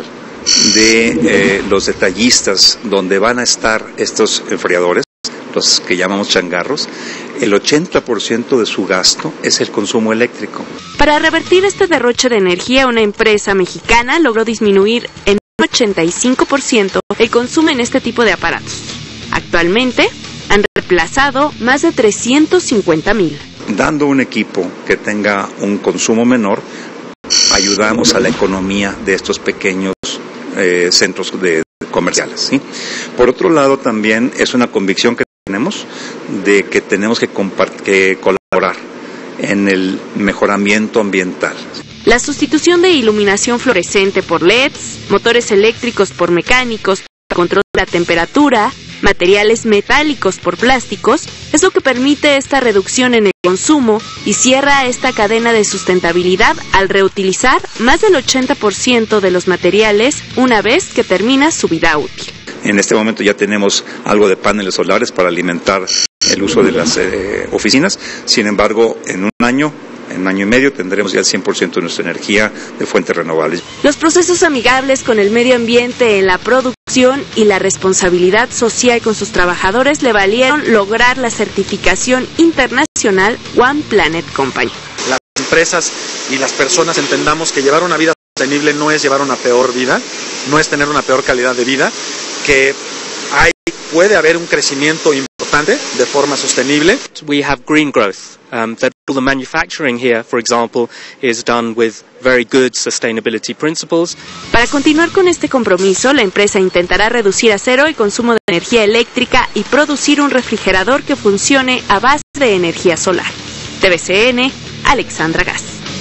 Speaker 3: de eh, los detallistas donde van a estar estos enfriadores, los que llamamos changarros, el ochenta por ciento de su gasto es el consumo eléctrico.
Speaker 13: Para revertir este derroche de energía, una empresa mexicana logró disminuir en un ochenta y cinco por ciento el consumo en este tipo de aparatos. Actualmente han reemplazado más de trescientos cincuenta mil.
Speaker 3: Dando un equipo que tenga un consumo menor, ayudamos a la economía de estos pequeños eh, centros de, de comerciales, ¿sí? Por otro lado, también es una convicción que tenemos de que tenemos que, que colaborar en el mejoramiento ambiental.
Speaker 13: La sustitución de iluminación fluorescente por L E Ds, motores eléctricos por mecánicos, control de la temperatura, materiales metálicos por plásticos, es lo que permite esta reducción en el consumo y cierra esta cadena de sustentabilidad al reutilizar más del ochenta por ciento de los materiales una vez que termina su vida útil.
Speaker 3: En este momento ya tenemos algo de paneles solares para alimentar el uso de las eh, oficinas. Sin embargo, en un año, en un año y medio, tendremos ya el cien por ciento de nuestra energía de fuentes renovables.
Speaker 13: Los procesos amigables con el medio ambiente en la producción y la responsabilidad social con sus trabajadores le valieron lograr la certificación internacional One Planet Company.
Speaker 15: Las empresas y las personas entendamos que llevar una vida sostenible no es llevar una peor vida, no es tener una peor calidad de vida, que hay, puede haber un crecimiento importante de forma sostenible.
Speaker 16: We have green growth. Um, that all the manufacturing here, for example, is done with very good sustainability principles.
Speaker 13: Para continuar con este compromiso, la empresa intentará reducir a cero el consumo de energía eléctrica y producir un refrigerador que funcione a base de energía solar. T V C N, Alexandra Gas.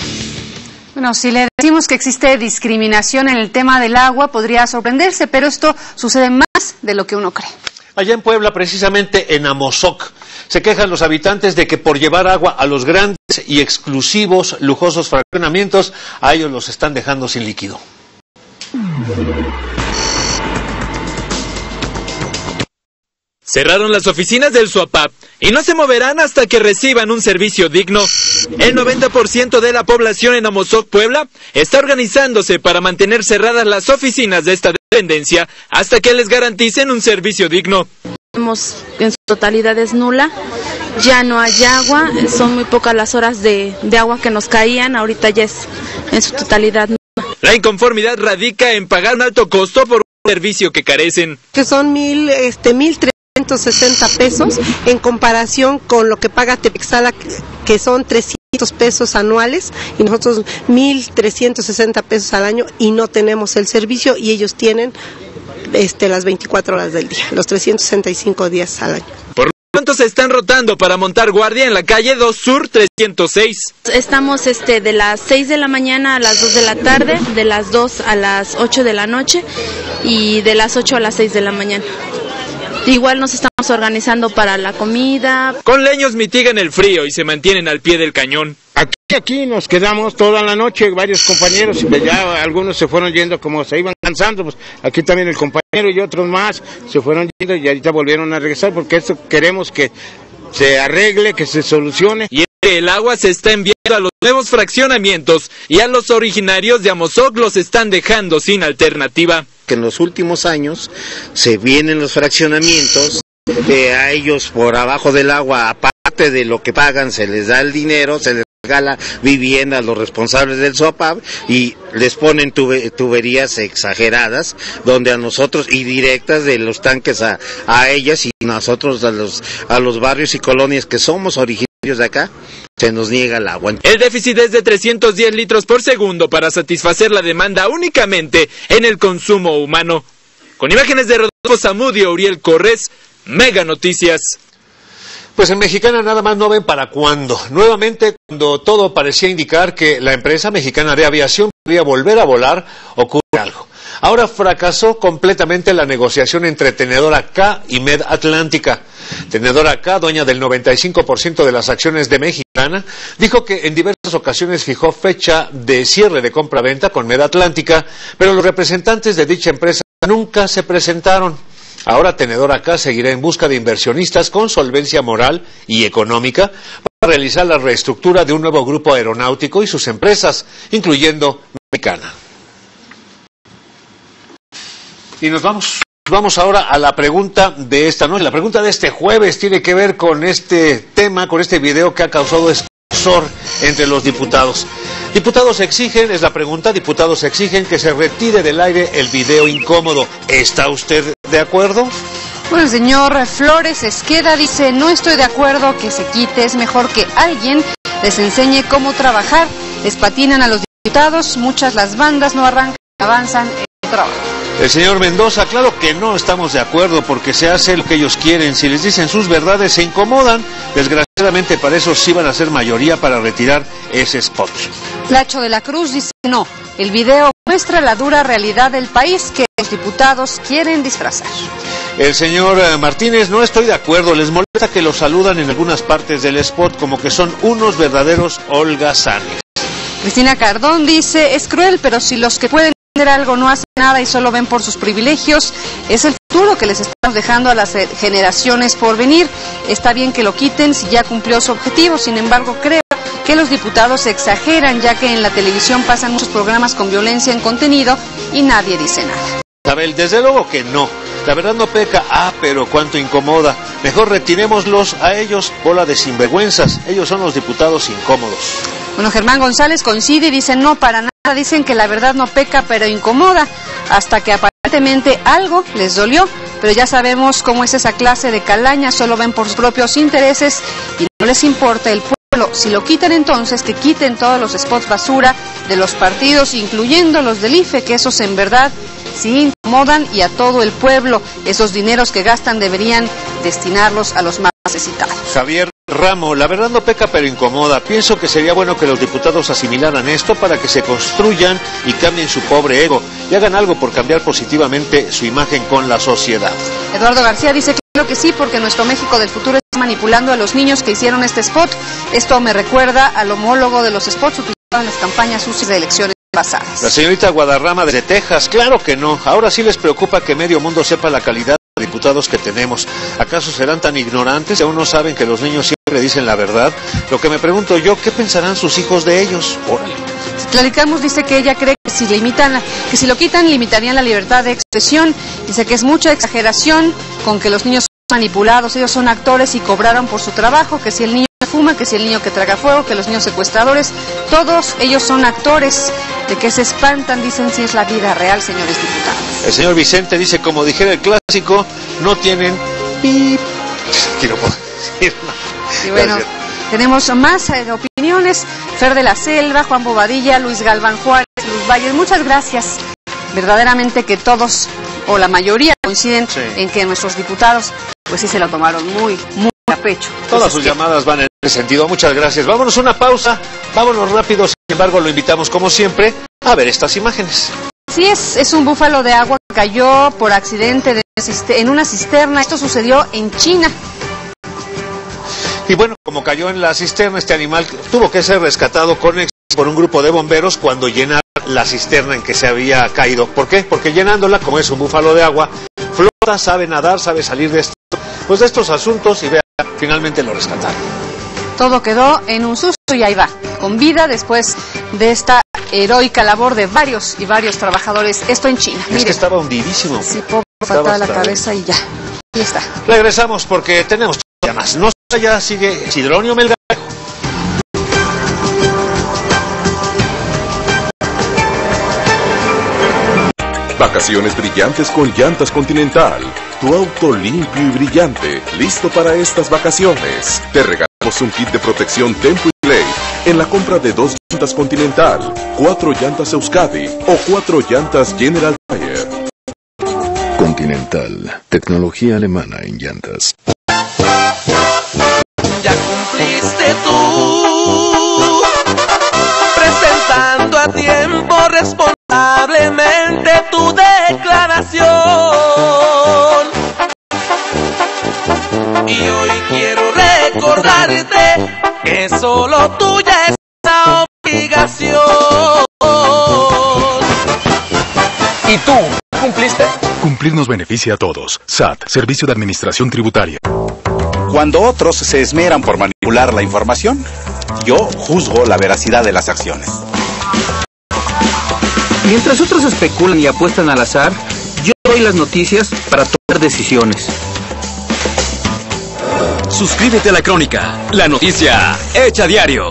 Speaker 1: Bueno, si le decimos que existe discriminación en el tema del agua, podría sorprenderse, pero esto sucede más de lo que uno cree.
Speaker 2: Allá en Puebla, precisamente en Amozoc, se quejan los habitantes de que por llevar agua a los grandes y exclusivos, lujosos fraccionamientos, a ellos los están dejando sin líquido.
Speaker 17: Cerraron las oficinas del SUAPAP y no se moverán hasta que reciban un servicio digno. El noventa por ciento de la población en Amozoc, Puebla, está organizándose para mantener cerradas las oficinas de esta dependencia hasta que les garanticen un servicio digno.
Speaker 18: En su totalidad es nula, ya no hay agua, son muy pocas las horas de, de agua que nos caían, ahorita ya es en su totalidad nula.
Speaker 17: La inconformidad radica en pagar un alto costo por un servicio que carecen.
Speaker 19: Que son mil, este, mil trescientos sesenta pesos en comparación con lo que paga Tepexala, que son trescientos pesos anuales, y nosotros mil trescientos sesenta pesos al año, y no tenemos el servicio, y ellos tienen este, las veinticuatro horas del día, los trescientos sesenta y cinco días al año.
Speaker 17: Por lo tanto, se están rotando para montar guardia en la calle dos Sur trescientos seis.
Speaker 18: Estamos este, de las seis de la mañana a las dos de la tarde, de las dos a las ocho de la noche y de las ocho a las seis de la mañana. Igual nos estamos organizando para la comida.
Speaker 17: Con leños mitigan el frío y se mantienen al pie del cañón.
Speaker 21: Aquí, aquí nos quedamos toda la noche, varios compañeros, y ya algunos se fueron yendo como se iban cansando, pues aquí también el compañero y otros más se fueron yendo y ahorita volvieron a regresar porque esto queremos que se arregle, que se solucione.
Speaker 17: Y el agua se está enviando a los nuevos fraccionamientos y a los originarios de Amozoc los están dejando sin alternativa.
Speaker 22: Que en los últimos años se vienen los fraccionamientos, eh, a ellos por abajo del agua, aparte de lo que pagan, se les da el dinero, se les regala vivienda a los responsables del SUAPAP y les ponen tube, tuberías exageradas, donde a nosotros, y directas de los tanques a, a ellas y nosotros a los, a los barrios y colonias que somos originarios de acá, se nos niega el agua.
Speaker 17: El déficit es de trescientos diez litros por segundo para satisfacer la demanda únicamente en el consumo humano. Con imágenes de Rodolfo Zamudio, Uriel Corres, Mega Noticias.
Speaker 2: Pues en Mexicana nada más no ven para cuándo. Nuevamente, cuando todo parecía indicar que la empresa mexicana de aviación podría volver a volar, ocurre algo. Ahora fracasó completamente la negociación entre Tenedora K y Med Atlántica. Tenedora K, dueña del noventa y cinco por ciento de las acciones de Mexicana, dijo que en diversas ocasiones fijó fecha de cierre de compra-venta con Med Atlántica, pero los representantes de dicha empresa nunca se presentaron. Ahora Tenedora K seguirá en busca de inversionistas con solvencia moral y económica para realizar la reestructura de un nuevo grupo aeronáutico y sus empresas, incluyendo Mexicana. Y nos vamos, vamos ahora a la pregunta de esta noche. La pregunta de este jueves tiene que ver con este tema, con este video que ha causado escozor entre los diputados. Diputados exigen, es la pregunta, diputados exigen que se retire del aire el video incómodo. ¿Está usted de acuerdo?
Speaker 1: Bueno, el señor Flores Esqueda dice, no estoy de acuerdo que se quite, es mejor que alguien les enseñe cómo trabajar. Les patinan a los diputados, muchas las bandas no arrancan, avanzan en el trabajo.
Speaker 2: El señor Mendoza, claro que no estamos de acuerdo porque se hace lo que ellos quieren. Si les dicen sus verdades se incomodan. Desgraciadamente para eso sí van a ser mayoría para retirar ese spot.
Speaker 1: Lacho de la Cruz dice no, el video muestra la dura realidad del país que los diputados quieren disfrazar.
Speaker 2: El señor Martínez, no estoy de acuerdo, les molesta que los saludan en algunas partes del spot como que son unos verdaderos holgazanes.
Speaker 1: Cristina Cardón dice, es cruel, pero si los que pueden hacer algo no hacen nada y solo ven por sus privilegios, es el futuro que les estamos dejando a las generaciones por venir. Está bien que lo quiten si ya cumplió su objetivo, sin embargo creo que los diputados exageran, ya que en la televisión pasan muchos programas con violencia en contenido y nadie dice nada.
Speaker 2: Isabel, desde luego que no. La verdad no peca, ah, pero cuánto incomoda. Mejor retirémoslos a ellos, bola de sinvergüenzas. Ellos son los diputados incómodos.
Speaker 1: Bueno, Germán González coincide y dice no, para nada. Dicen que la verdad no peca, pero incomoda, hasta que aparentemente algo les dolió. Pero ya sabemos cómo es esa clase de calaña, solo ven por sus propios intereses y no les importa el pueblo. Si lo quitan entonces, que quiten todos los spots basura de los partidos, incluyendo los del I F E, que esos en verdad sí incomodan, y a todo el pueblo. Esos dineros que gastan deberían destinarlos a los más necesitados.
Speaker 2: Javier Ramo, la verdad no peca pero incomoda. Pienso que sería bueno que los diputados asimilaran esto para que se construyan y cambien su pobre ego y hagan algo por cambiar positivamente su imagen con la sociedad.
Speaker 1: Eduardo García dice que creo que sí, porque nuestro México del futuro está manipulando a los niños que hicieron este spot. Esto me recuerda al homólogo de los spots utilizados en las campañas sucias de elecciones pasadas.
Speaker 2: La señorita Guadarrama desde Texas, claro que no. Ahora sí les preocupa que medio mundo sepa la calidad de diputados que tenemos. ¿Acaso serán tan ignorantes que aún no saben que los niños siempre dicen la verdad? Lo que me pregunto yo, ¿qué pensarán sus hijos de ellos? Órale.
Speaker 1: Claricamus dice que ella cree que si limitan, la, que si lo quitan limitarían la libertad de expresión. Dice que es mucha exageración con que los niños son manipulados, ellos son actores y cobraron por su trabajo, que si el niño fuma, que si el niño que traga fuego, que los niños secuestradores, todos ellos son actores. De que se espantan, dicen si es la vida real, señores diputados.
Speaker 2: El señor Vicente dice, como dijera el clásico, no tienen pip. Quiero decir, no.
Speaker 1: Y bueno, gracias. Tenemos más eh, opiniones. Fer de la Selva, Juan Bobadilla, Luis Galván Juárez, Luz Valles, muchas gracias. Verdaderamente que todos, o la mayoría, coinciden sí. en que nuestros diputados, pues sí se lo tomaron muy, muy a pecho.
Speaker 2: Todas sus que... llamadas van en ese sentido. Muchas gracias. Vámonos a una pausa, vámonos rápido. Sin embargo, lo invitamos, como siempre, a ver estas imágenes.
Speaker 1: Sí, es, es un búfalo de agua que cayó por accidente de, en una cisterna. Esto sucedió en China.
Speaker 2: Y bueno, como cayó en la cisterna, este animal tuvo que ser rescatado con éxito por un grupo de bomberos cuando llenaron la cisterna en que se había caído. ¿Por qué? Porque llenándola, como es un búfalo de agua, flota, sabe nadar, sabe salir de, esto, pues de estos asuntos y vea, finalmente lo rescataron.
Speaker 1: Todo quedó en un susto y ahí va, con vida después de esta heroica labor de varios y varios trabajadores. Esto en China.
Speaker 2: Es
Speaker 1: Mire.
Speaker 2: que estaba hundidísimo.
Speaker 1: Sí, poco falta la cabeza y ya. Ahí está.
Speaker 2: Regresamos porque tenemos llamas. No se vaya, sigue Sidronio Melgarejo.
Speaker 4: Vacaciones brillantes con Llantas Continental. Tu auto limpio y brillante, listo para estas vacaciones. Te regalamos un kit de protección Tempo y Play en la compra de dos llantas Continental, cuatro llantas Euskadi o cuatro llantas General Tire.
Speaker 5: Continental, tecnología alemana en llantas. responsablemente tu declaración. Y hoy quiero recordarte que solo tuya es esa obligación.
Speaker 6: ¿Y tú cumpliste? Cumplir nos beneficia a todos. S A T, Servicio de Administración Tributaria.
Speaker 10: Cuando otros se esmeran por manipular la información, yo juzgo la veracidad de las acciones.
Speaker 8: Mientras otros especulan y apuestan al azar, yo doy las noticias para tomar decisiones.
Speaker 23: Suscríbete a La Crónica, la noticia hecha diario.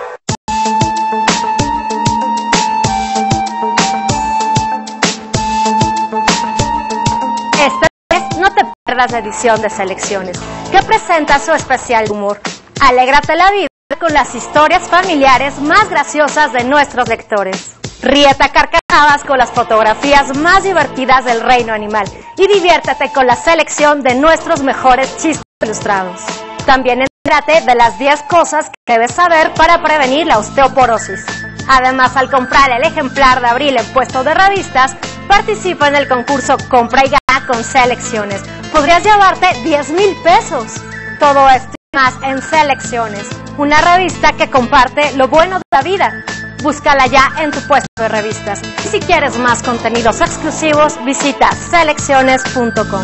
Speaker 24: Esta vez no te pierdas la edición de Selecciones, que presenta su especial humor. Alégrate la vida con las historias familiares más graciosas de nuestros lectores. Ríete a carcajadas con las fotografías más divertidas del reino animal y diviértete con la selección de nuestros mejores chistes ilustrados. También entérate de las diez cosas que debes saber para prevenir la osteoporosis. Además, al comprar el ejemplar de abril en puesto de revistas, participa en el concurso Compra y Gana con Selecciones. Podrías llevarte diez mil pesos. Todo esto y más en Selecciones, una revista que comparte lo bueno de la vida. Búscala ya en tu puesto de revistas. Y si quieres más contenidos exclusivos, visita selecciones punto com.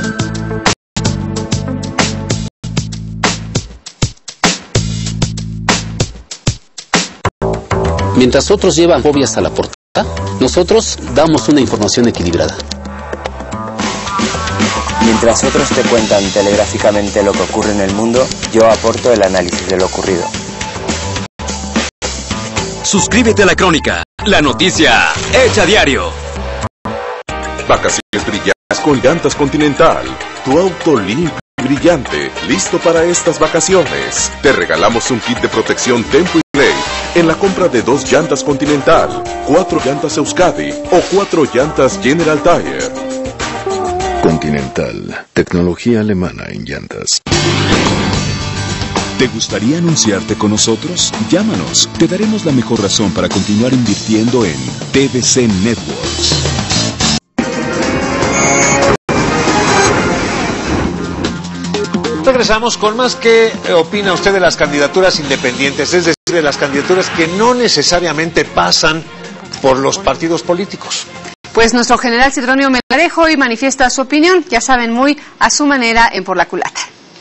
Speaker 25: Mientras otros llevan fobias a la portada, nosotros damos una información equilibrada.
Speaker 26: Mientras otros te cuentan telegráficamente lo que ocurre en el mundo, yo aporto el análisis de lo ocurrido.
Speaker 23: Suscríbete a La Crónica, la noticia hecha diario.
Speaker 4: Vacaciones brillantes con Llantas Continental. Tu auto limpio y brillante, listo para estas vacaciones. Te regalamos un kit de protección Tempo y Play en la compra de dos llantas Continental, cuatro llantas Euskadi o cuatro llantas General Tire.
Speaker 27: Continental, tecnología alemana en llantas.
Speaker 28: ¿Te gustaría anunciarte con nosotros? Llámanos. Te daremos la mejor razón para continuar invirtiendo en T V C Networks.
Speaker 2: Regresamos con más. ¿Qué opina usted de las candidaturas independientes? Es decir, de las candidaturas que no necesariamente pasan por los partidos políticos.
Speaker 1: Pues nuestro general Sidronio Melgarejo hoy manifiesta su opinión, ya saben, muy a su manera en Por la Culata.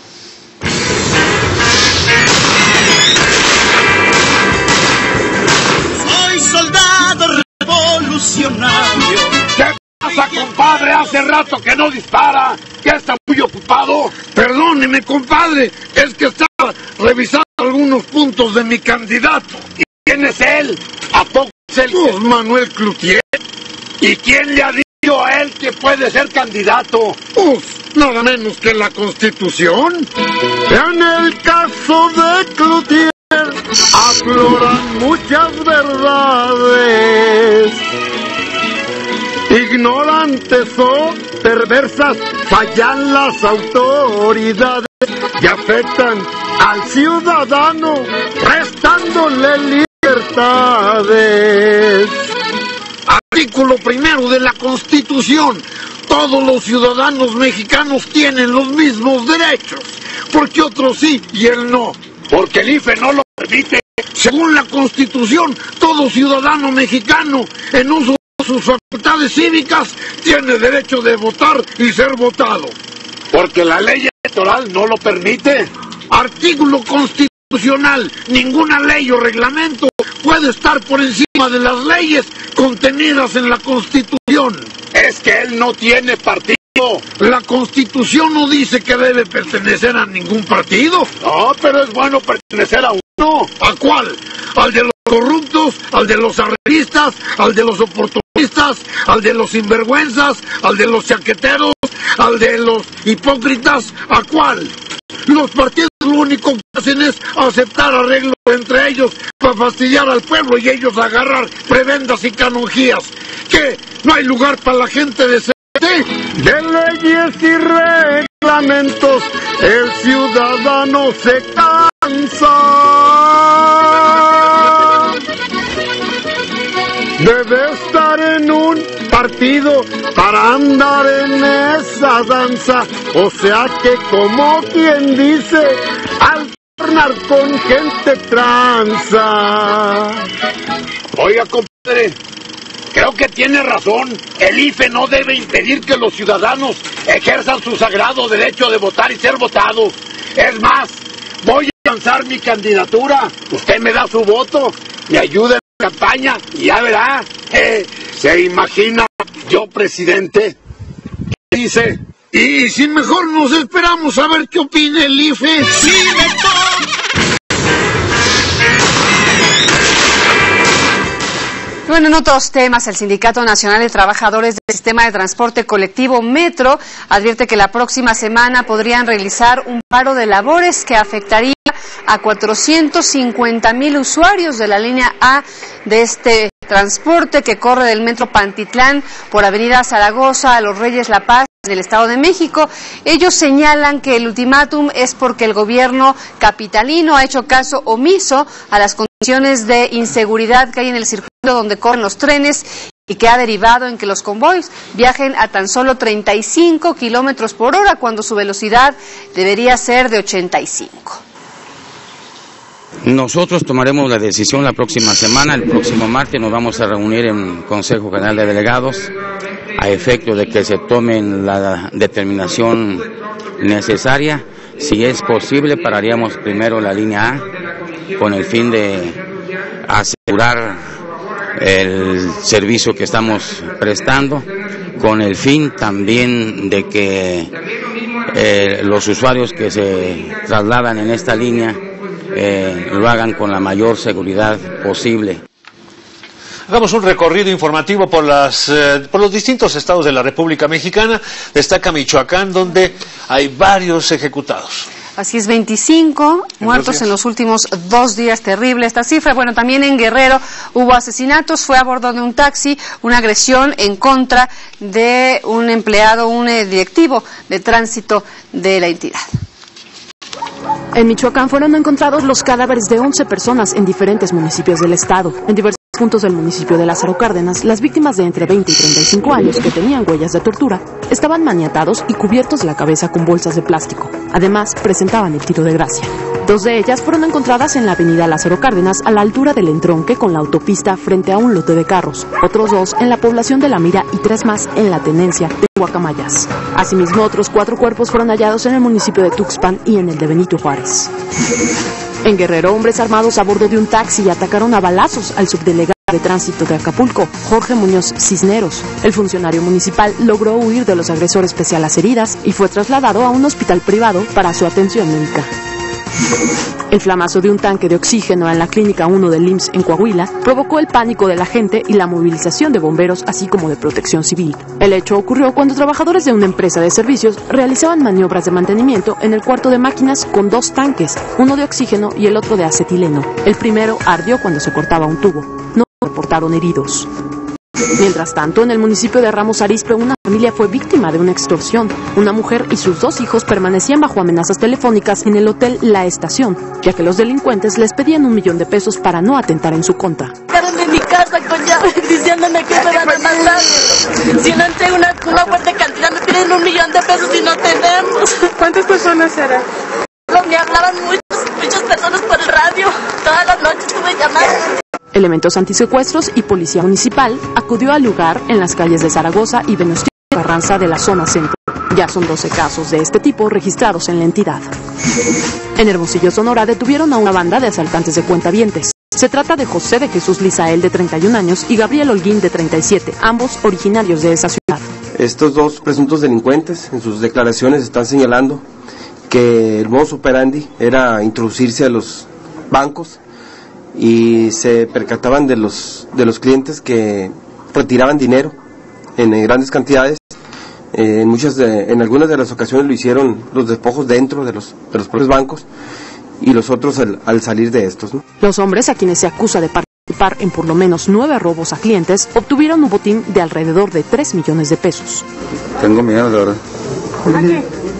Speaker 30: Soy soldado revolucionario.
Speaker 31: ¿Qué pasa, compadre? Hace rato que no dispara. ¿Ya está muy ocupado? Perdóneme, compadre, es que estaba revisando algunos puntos de mi candidato. ¿Y quién es él? ¿A poco es el pues Manuel Cloutier? ¿Y quién le ha dicho a él que puede ser candidato? Pues nada menos que la Constitución. En el caso de Cloutier afloran muchas verdades. Ignorantes o perversas fallan las autoridades y afectan al ciudadano restándole libertades. Artículo primero de la Constitución. Todos los ciudadanos mexicanos tienen los mismos derechos, porque otros sí y él no, porque el I F E no lo permite. Según la Constitución, todo ciudadano mexicano en uso de sus facultades cívicas tiene derecho de votar y ser votado, porque la ley electoral no lo permite. Artículo constitucional. Ninguna ley o reglamento puede estar por encima de las leyes contenidas en la Constitución. Es que él no tiene partido. La Constitución no dice que debe pertenecer a ningún partido. No, pero es bueno pertenecer a uno. ¿A cuál? ¿Al de los corruptos? ¿Al de los arreglistas? ¿Al de los oportunistas? ¿Al de los sinvergüenzas? ¿Al de los chaqueteros? ¿Al de los hipócritas? ¿A cuál? Los partidos lo único que hacen es aceptar arreglos entre ellos para fastidiar al pueblo y ellos agarrar prebendas y canonjías. ¿Qué? ¿No hay lugar para la gente de De leyes y reglamentos el ciudadano se cansa. debe estar en un partido para andar en esa danza. O sea que, como quien dice, alternar con gente tranza. Oiga, compadre, creo que tiene razón. El I F E no debe impedir que los ciudadanos ejerzan su sagrado derecho de votar y ser votados. Es más, voy a lanzar mi candidatura. Usted me da su voto, me ayuda en la campaña y ya verá. Eh, ¿Se imagina yo, presidente? ¿Qué dice? Y si mejor nos esperamos a ver qué opina el I F E. ¡Sí,
Speaker 1: Bueno, en otros temas, el Sindicato Nacional de Trabajadores del Sistema de Transporte Colectivo Metro advierte que la próxima semana podrían realizar un paro de labores que afectaría a cuatrocientos cincuenta mil usuarios de la línea A de este transporte que corre del Metro Pantitlán por Avenida Zaragoza a Los Reyes La Paz en el Estado de México. Ellos señalan que el ultimátum es porque el gobierno capitalino ha hecho caso omiso a las condiciones de inseguridad que hay en el circuito donde corren los trenes y que ha derivado en que los convoys viajen a tan solo treinta y cinco kilómetros por hora cuando su velocidad debería ser de ochenta y cinco.
Speaker 8: Nosotros tomaremos la decisión la próxima semana. El próximo martes nos vamos a reunir en Consejo General de Delegados a efecto de que se tomen la determinación necesaria. Si es posible, pararíamos primero la línea A con el fin de asegurar el servicio que estamos prestando, con el fin también de que eh, los usuarios que se trasladan en esta línea Eh, lo hagan con la mayor seguridad posible.
Speaker 2: Hagamos un recorrido informativo por, las, eh, por los distintos estados de la República Mexicana. Destaca Michoacán, donde hay varios ejecutados.
Speaker 1: Así es, veinticinco muertos en los últimos dos días, terrible esta cifra. Bueno, también en Guerrero hubo asesinatos, fue a bordo de un taxi, una agresión en contra de un empleado, un eh, directivo de tránsito de la entidad.
Speaker 3: En Michoacán fueron encontrados los cadáveres de once personas en diferentes municipios del estado. En diversos puntos del municipio de Lázaro Cárdenas, las víctimas de entre veinte y treinta y cinco años que tenían huellas de tortura estaban maniatados y cubiertos la cabeza con bolsas de plástico. Además, presentaban el tiro de gracia. Dos de ellas fueron encontradas en la avenida Lázaro Cárdenas a la altura del entronque con la autopista frente a un lote de carros. Otros dos en la población de La Mira y tres más en la tenencia de Guacamayas. Asimismo, otros cuatro cuerpos fueron hallados en el municipio de Tuxpan y en el de Benito Juárez. En Guerrero, hombres armados a bordo de un taxi atacaron a balazos al subdelegado de tránsito de Acapulco, Jorge Muñoz Cisneros. El funcionario municipal logró huir de los agresores pese a las heridas y fue trasladado a un hospital privado para su atención médica. El flamazo de un tanque de oxígeno en la Clínica uno del I M S S en Coahuila provocó el pánico de la gente y la movilización de bomberos, así como de protección civil. El hecho ocurrió cuando trabajadores de una empresa de servicios realizaban maniobras de mantenimiento en el cuarto de máquinas con dos tanques, uno de oxígeno y el otro de acetileno. El primero ardió cuando se cortaba un tubo. No reportaron heridos. Mientras tanto, en el municipio de Ramos Arizpe, una familia fue víctima de una extorsión. Una mujer y sus dos hijos permanecían bajo amenazas telefónicas en el hotel La Estación, ya que los delincuentes les pedían un millón de pesos para no atentar en su contra.
Speaker 7: Sacaron de mi casa con llave diciéndome que me van a matar. Si no entrego una, una fuerte cantidad, me piden un millón de pesos y no tenemos.
Speaker 9: ¿Cuántas personas eran?
Speaker 7: Me hablaban muchas, muchas personas por el radio. Todas las noches estuve llamando.
Speaker 3: Elementos antisecuestros y policía municipal acudió al lugar en las calles de Zaragoza y Venustiano Carranza de la zona centro. Ya son doce casos de este tipo registrados en la entidad. En Hermosillo, Sonora, detuvieron a una banda de asaltantes de cuentavientes. Se trata de José de Jesús Lizael, de treinta y un años, y Gabriel Holguín, de treinta y siete, ambos originarios de esa ciudad.
Speaker 11: Estos dos presuntos delincuentes, en sus declaraciones, están señalando que el modus operandi era introducirse a los bancos y se percataban de los de los clientes que retiraban dinero en, en grandes cantidades. Eh, en muchas de, en algunas de las ocasiones lo hicieron los despojos dentro de los de los propios bancos y los otros al, al salir de estos, ¿no?
Speaker 3: Los hombres, a quienes se acusa de participar en por lo menos nueve robos a clientes, obtuvieron un botín de alrededor de tres millones de pesos.
Speaker 11: Tengo miedo, la verdad.
Speaker 9: ¿A qué?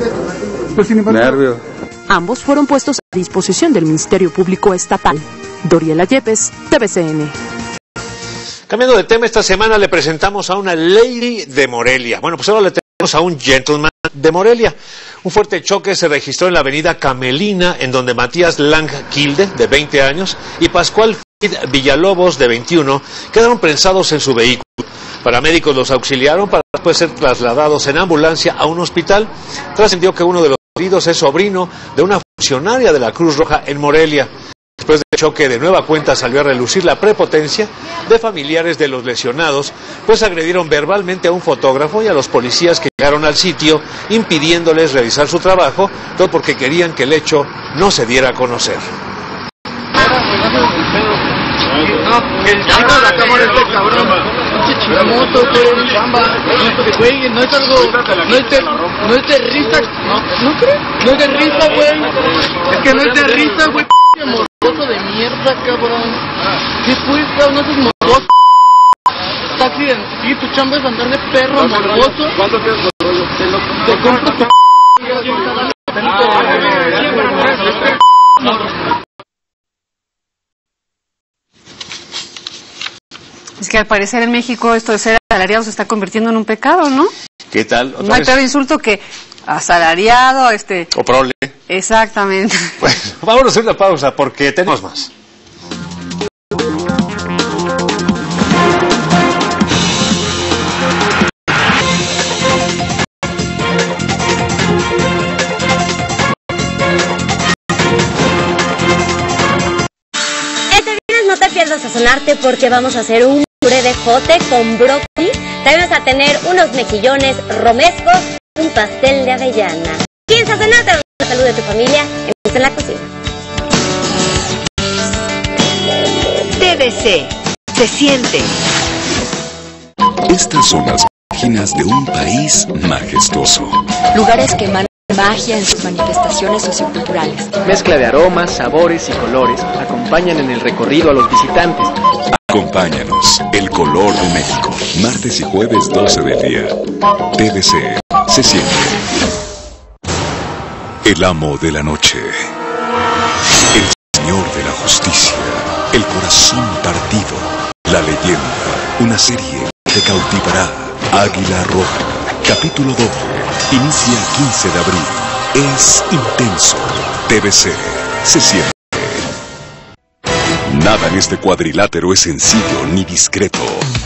Speaker 11: Nervio.
Speaker 3: Ambos fueron puestos a disposición del Ministerio Público Estatal. Doriela Yepes, T V C N.
Speaker 2: Cambiando de tema, esta semana le presentamos a una lady de Morelia. Bueno, pues ahora le tenemos a un gentleman de Morelia. Un fuerte choque se registró en la avenida Camelina, en donde Matías Lang Quilde, de veinte años, y Pascual Villalobos, de veintiuno, quedaron prensados en su vehículo. Paramédicos los auxiliaron para después ser trasladados en ambulancia a un hospital. Trascendió que uno de los heridos es sobrino de una funcionaria de la Cruz Roja en Morelia. Después del choque, de nueva cuenta salió a relucir la prepotencia de familiares de los lesionados, pues agredieron verbalmente a un fotógrafo y a los policías que llegaron al sitio, impidiéndoles realizar su trabajo, todo porque querían que el hecho no se diera a conocer.
Speaker 31: El chamba la cámara este cabrón. La moto, güey, chamba. Güey, no es algo. No es de, no es de risa. No, ¿no crees? No es de risa, güey. Es que no es de risa, güey. Morboso de mierda, cabrón. ¿Qué fue, cabrón? No seas morboso. Taxi de ti, tu chamba es andar de perro morboso. ¿Cuánto quieres por rollo? Te lo te compro tu.
Speaker 1: Es que al parecer en México esto de ser asalariado se está convirtiendo en un pecado, ¿no?
Speaker 2: ¿Qué tal?
Speaker 1: No hay peor insulto que asalariado, este...
Speaker 2: O prole.
Speaker 1: Exactamente.
Speaker 2: Bueno, vámonos a una pausa porque tenemos más.
Speaker 12: No te pierdas sazonarte porque vamos a hacer un puré de jote con brócoli. También vamos a tener unos mejillones romescos, un pastel de avellana. Y en sazonarte, la salud de tu familia, empieza en la cocina.
Speaker 13: T V C, se siente.
Speaker 28: Estas son las páginas de un país majestuoso.
Speaker 13: Lugares que emanan magia en sus manifestaciones socioculturales.
Speaker 14: Mezcla de aromas, sabores y colores acompañan en el recorrido a los visitantes.
Speaker 28: Acompáñanos, El Color de México, martes y jueves doce del día. T V C, se siente. El amo de la noche. El señor de la justicia. El corazón partido. La leyenda. Una serie que te cautivará. Águila Roja. Capítulo doble. Inicia el quince de abril. Es intenso. T V C, se siente. Nada en este cuadrilátero es sencillo ni discreto.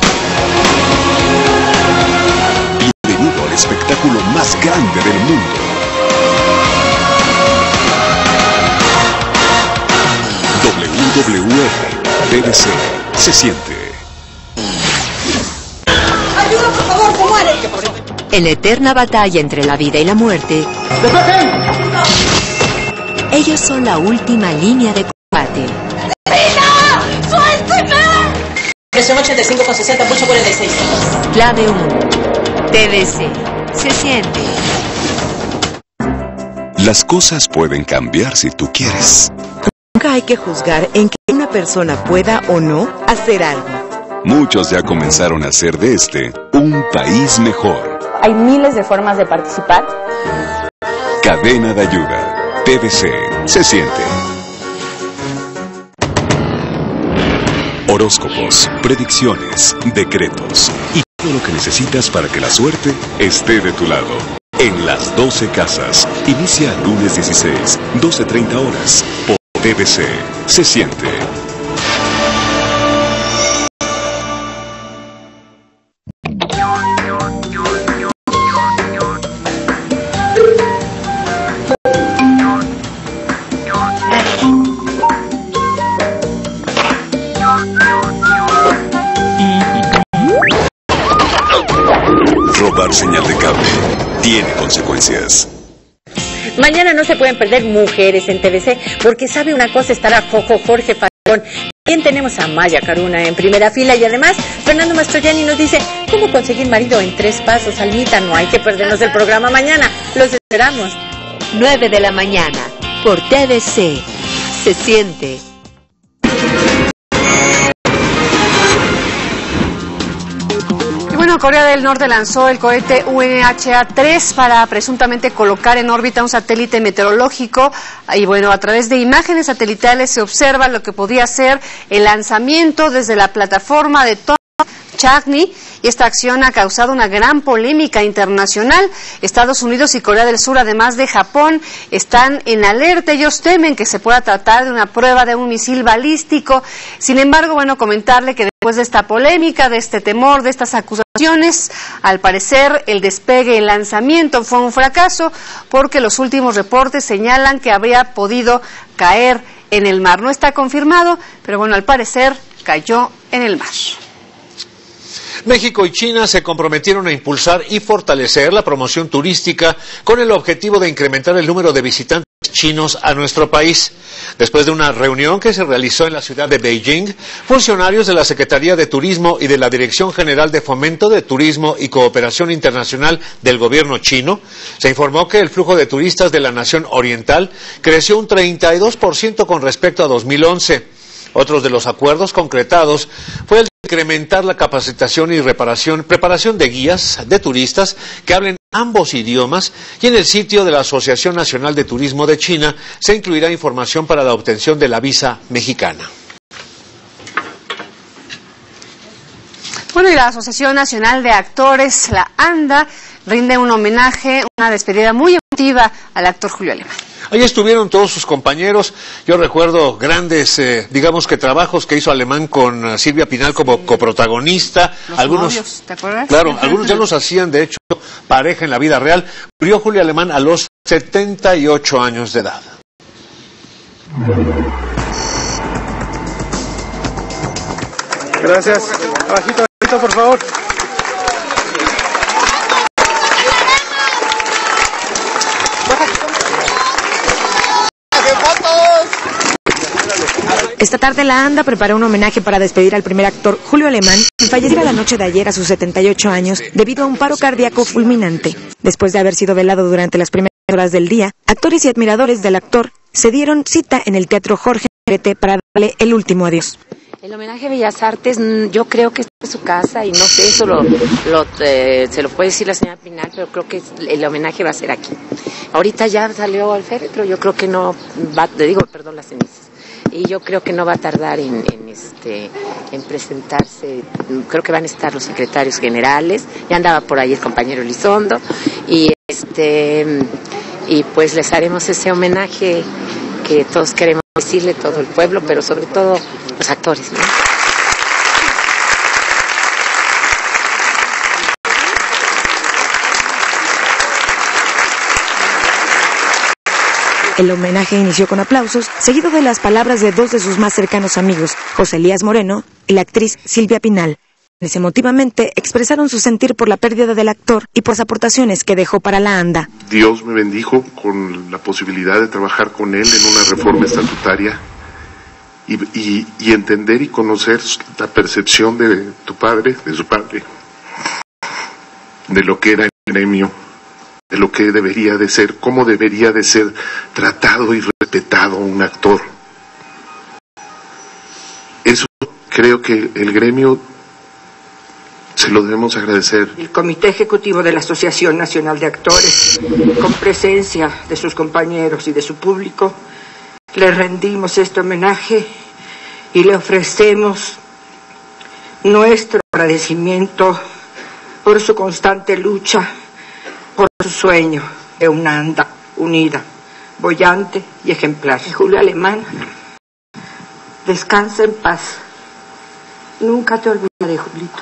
Speaker 28: Bienvenido al espectáculo más grande del mundo. W W F, T V C, se siente.
Speaker 13: ¡Ayuda, por favor, que muere! En la eterna batalla entre la vida y la muerte, ellos son la última línea de combate.
Speaker 12: ¡Mira! ¡Suélteme!
Speaker 13: Presión ochenta y cinco con sesenta, pulso cuarenta y seis. Clave uno. T V C. Se siente.
Speaker 28: Las cosas pueden cambiar si tú quieres.
Speaker 13: Nunca hay que juzgar en que una persona pueda o no hacer algo.
Speaker 28: Muchos ya comenzaron a hacer de este un país mejor.
Speaker 12: Hay miles de formas de participar.
Speaker 28: Cadena de ayuda. T V C, se siente. Horóscopos, predicciones, decretos y todo lo que necesitas para que la suerte esté de tu lado. En las doce casas. Inicia el lunes dieciséis, doce treinta horas. Por T V C, se siente. Robar señal de cable tiene consecuencias.
Speaker 12: Mañana no se pueden perder Mujeres en T V C, porque sabe una cosa, estará Jojo Jorge Falcón. También tenemos a Maya Caruna en primera fila y además Fernando Mastroianni nos dice cómo conseguir marido en tres pasos. Almita, no hay que perdernos el programa mañana. Los esperamos.
Speaker 13: nueve de la mañana por T V C. Se siente.
Speaker 1: Bueno, Corea del Norte lanzó el cohete U N H A tres para presuntamente colocar en órbita un satélite meteorológico y bueno, a través de imágenes satelitales se observa lo que podía ser el lanzamiento desde la plataforma de Chagny, y esta acción ha causado una gran polémica internacional. Estados Unidos y Corea del Sur, además de Japón, están en alerta. Ellos temen que se pueda tratar de una prueba de un misil balístico. Sin embargo, bueno, comentarle que después de esta polémica, de este temor, de estas acusaciones, al parecer el despegue y el lanzamiento fue un fracaso, porque los últimos reportes señalan que habría podido caer en el mar. No está confirmado, pero bueno, al parecer cayó en el mar.
Speaker 2: México y China se comprometieron a impulsar y fortalecer la promoción turística con el objetivo de incrementar el número de visitantes chinos a nuestro país. Después de una reunión que se realizó en la ciudad de Beijing, funcionarios de la Secretaría de Turismo y de la Dirección General de Fomento de Turismo y Cooperación Internacional del gobierno chino, se informó que el flujo de turistas de la nación oriental creció un treinta y dos por ciento con respecto a dos mil once. Otros de los acuerdos concretados fue el de incrementar la capacitación y reparación, preparación de guías de turistas que hablen ambos idiomas, y en el sitio de la Asociación Nacional de Turismo de China se incluirá información para la obtención de la visa mexicana.
Speaker 1: Bueno, y la Asociación Nacional de Actores, la ANDA, rinde un homenaje, una despedida muy emotiva al actor Julio Alemán.
Speaker 2: Ahí estuvieron todos sus compañeros. Yo recuerdo grandes, eh, digamos que trabajos que hizo Alemán con uh, Silvia Pinal como coprotagonista.
Speaker 1: Los
Speaker 2: algunos,
Speaker 1: novios, ¿te acuerdas?
Speaker 2: Claro, algunos ya los hacían, de hecho, pareja en la vida real. Murió Julio Alemán a los setenta y ocho años de edad.
Speaker 11: Gracias. Abajito, abajito, por favor.
Speaker 5: Esta tarde la ANDA preparó un homenaje para despedir al primer actor Julio Alemán, quien falleció la noche de ayer a sus setenta y ocho años debido a un paro cardíaco fulminante. Después de haber sido velado durante las primeras horas del día, actores y admiradores del actor se dieron cita en el Teatro Jorge Negrete para darle el último adiós.
Speaker 6: El homenaje a Bellas Artes, yo creo que está en su casa y no sé, eso lo, lo, eh, se lo puede decir la señora Pinal, pero creo que el homenaje va a ser aquí. Ahorita ya salió al féretro, yo creo que no va, te digo, perdón, las cenizas. Y yo creo que no va a tardar en, en, este, en presentarse, creo que van a estar los secretarios generales, ya andaba por ahí el compañero Elizondo, y, este, y pues les haremos ese homenaje que todos queremos decirle, todo el pueblo, pero sobre todo los actores, ¿no?
Speaker 5: El homenaje inició con aplausos, seguido de las palabras de dos de sus más cercanos amigos, José Elías Moreno y la actriz Silvia Pinal, quienes emotivamente expresaron su sentir por la pérdida del actor y por las aportaciones que dejó para la ANDA.
Speaker 15: Dios me bendijo con la posibilidad de trabajar con él en una reforma estatutaria y, y, y entender y conocer la percepción de tu padre, de su padre, de lo que era el gremio, de lo que debería de ser, cómo debería de ser tratado y respetado un actor. Eso creo que el gremio se lo debemos agradecer.
Speaker 16: El Comité Ejecutivo de la Asociación Nacional de Actores, con presencia de sus compañeros y de su público, le rendimos este homenaje y le ofrecemos nuestro agradecimiento por su constante lucha, por su sueño de una ANDA unida, boyante y ejemplar. Julio Alemán, descansa en paz. Nunca te olvidaré, Julito.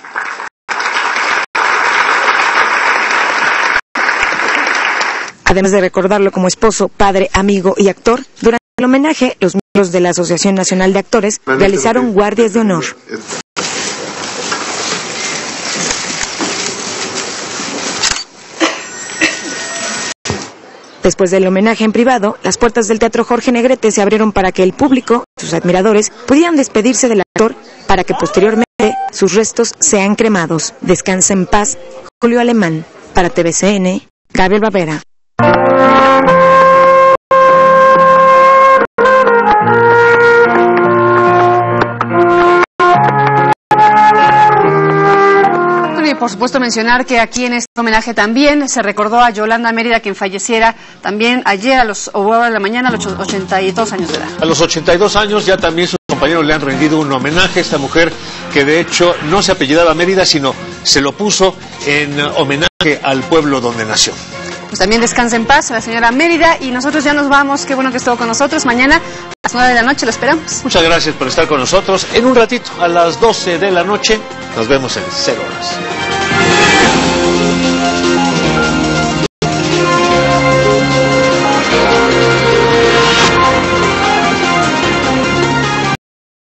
Speaker 5: Además de recordarlo como esposo, padre, amigo y actor, durante el homenaje, los miembros de la Asociación Nacional de Actores realizaron guardias de honor. Después del homenaje en privado, las puertas del Teatro Jorge Negrete se abrieron para que el público, sus admiradores, pudieran despedirse del actor para que posteriormente sus restos sean cremados. Descansa en paz, Julio Alemán. Para T V C N, Gabriel Bavera.
Speaker 1: Y por supuesto mencionar que aquí en este homenaje también se recordó a Yolanda Mérida, quien falleciera también ayer a los o de la mañana a los ochenta y dos años de edad.
Speaker 2: A los ochenta y dos años ya también sus compañeros le han rendido un homenaje a esta mujer que de hecho no se apellidaba Mérida, sino se lo puso en homenaje al pueblo donde nació.
Speaker 1: Pues también descansa en paz la señora Mérida y nosotros ya nos vamos. Qué bueno que estuvo con nosotros. Mañana a las nueve de la noche lo esperamos.
Speaker 2: Muchas gracias por estar con nosotros. En un ratito, a las doce de la noche, nos vemos en Cero Horas.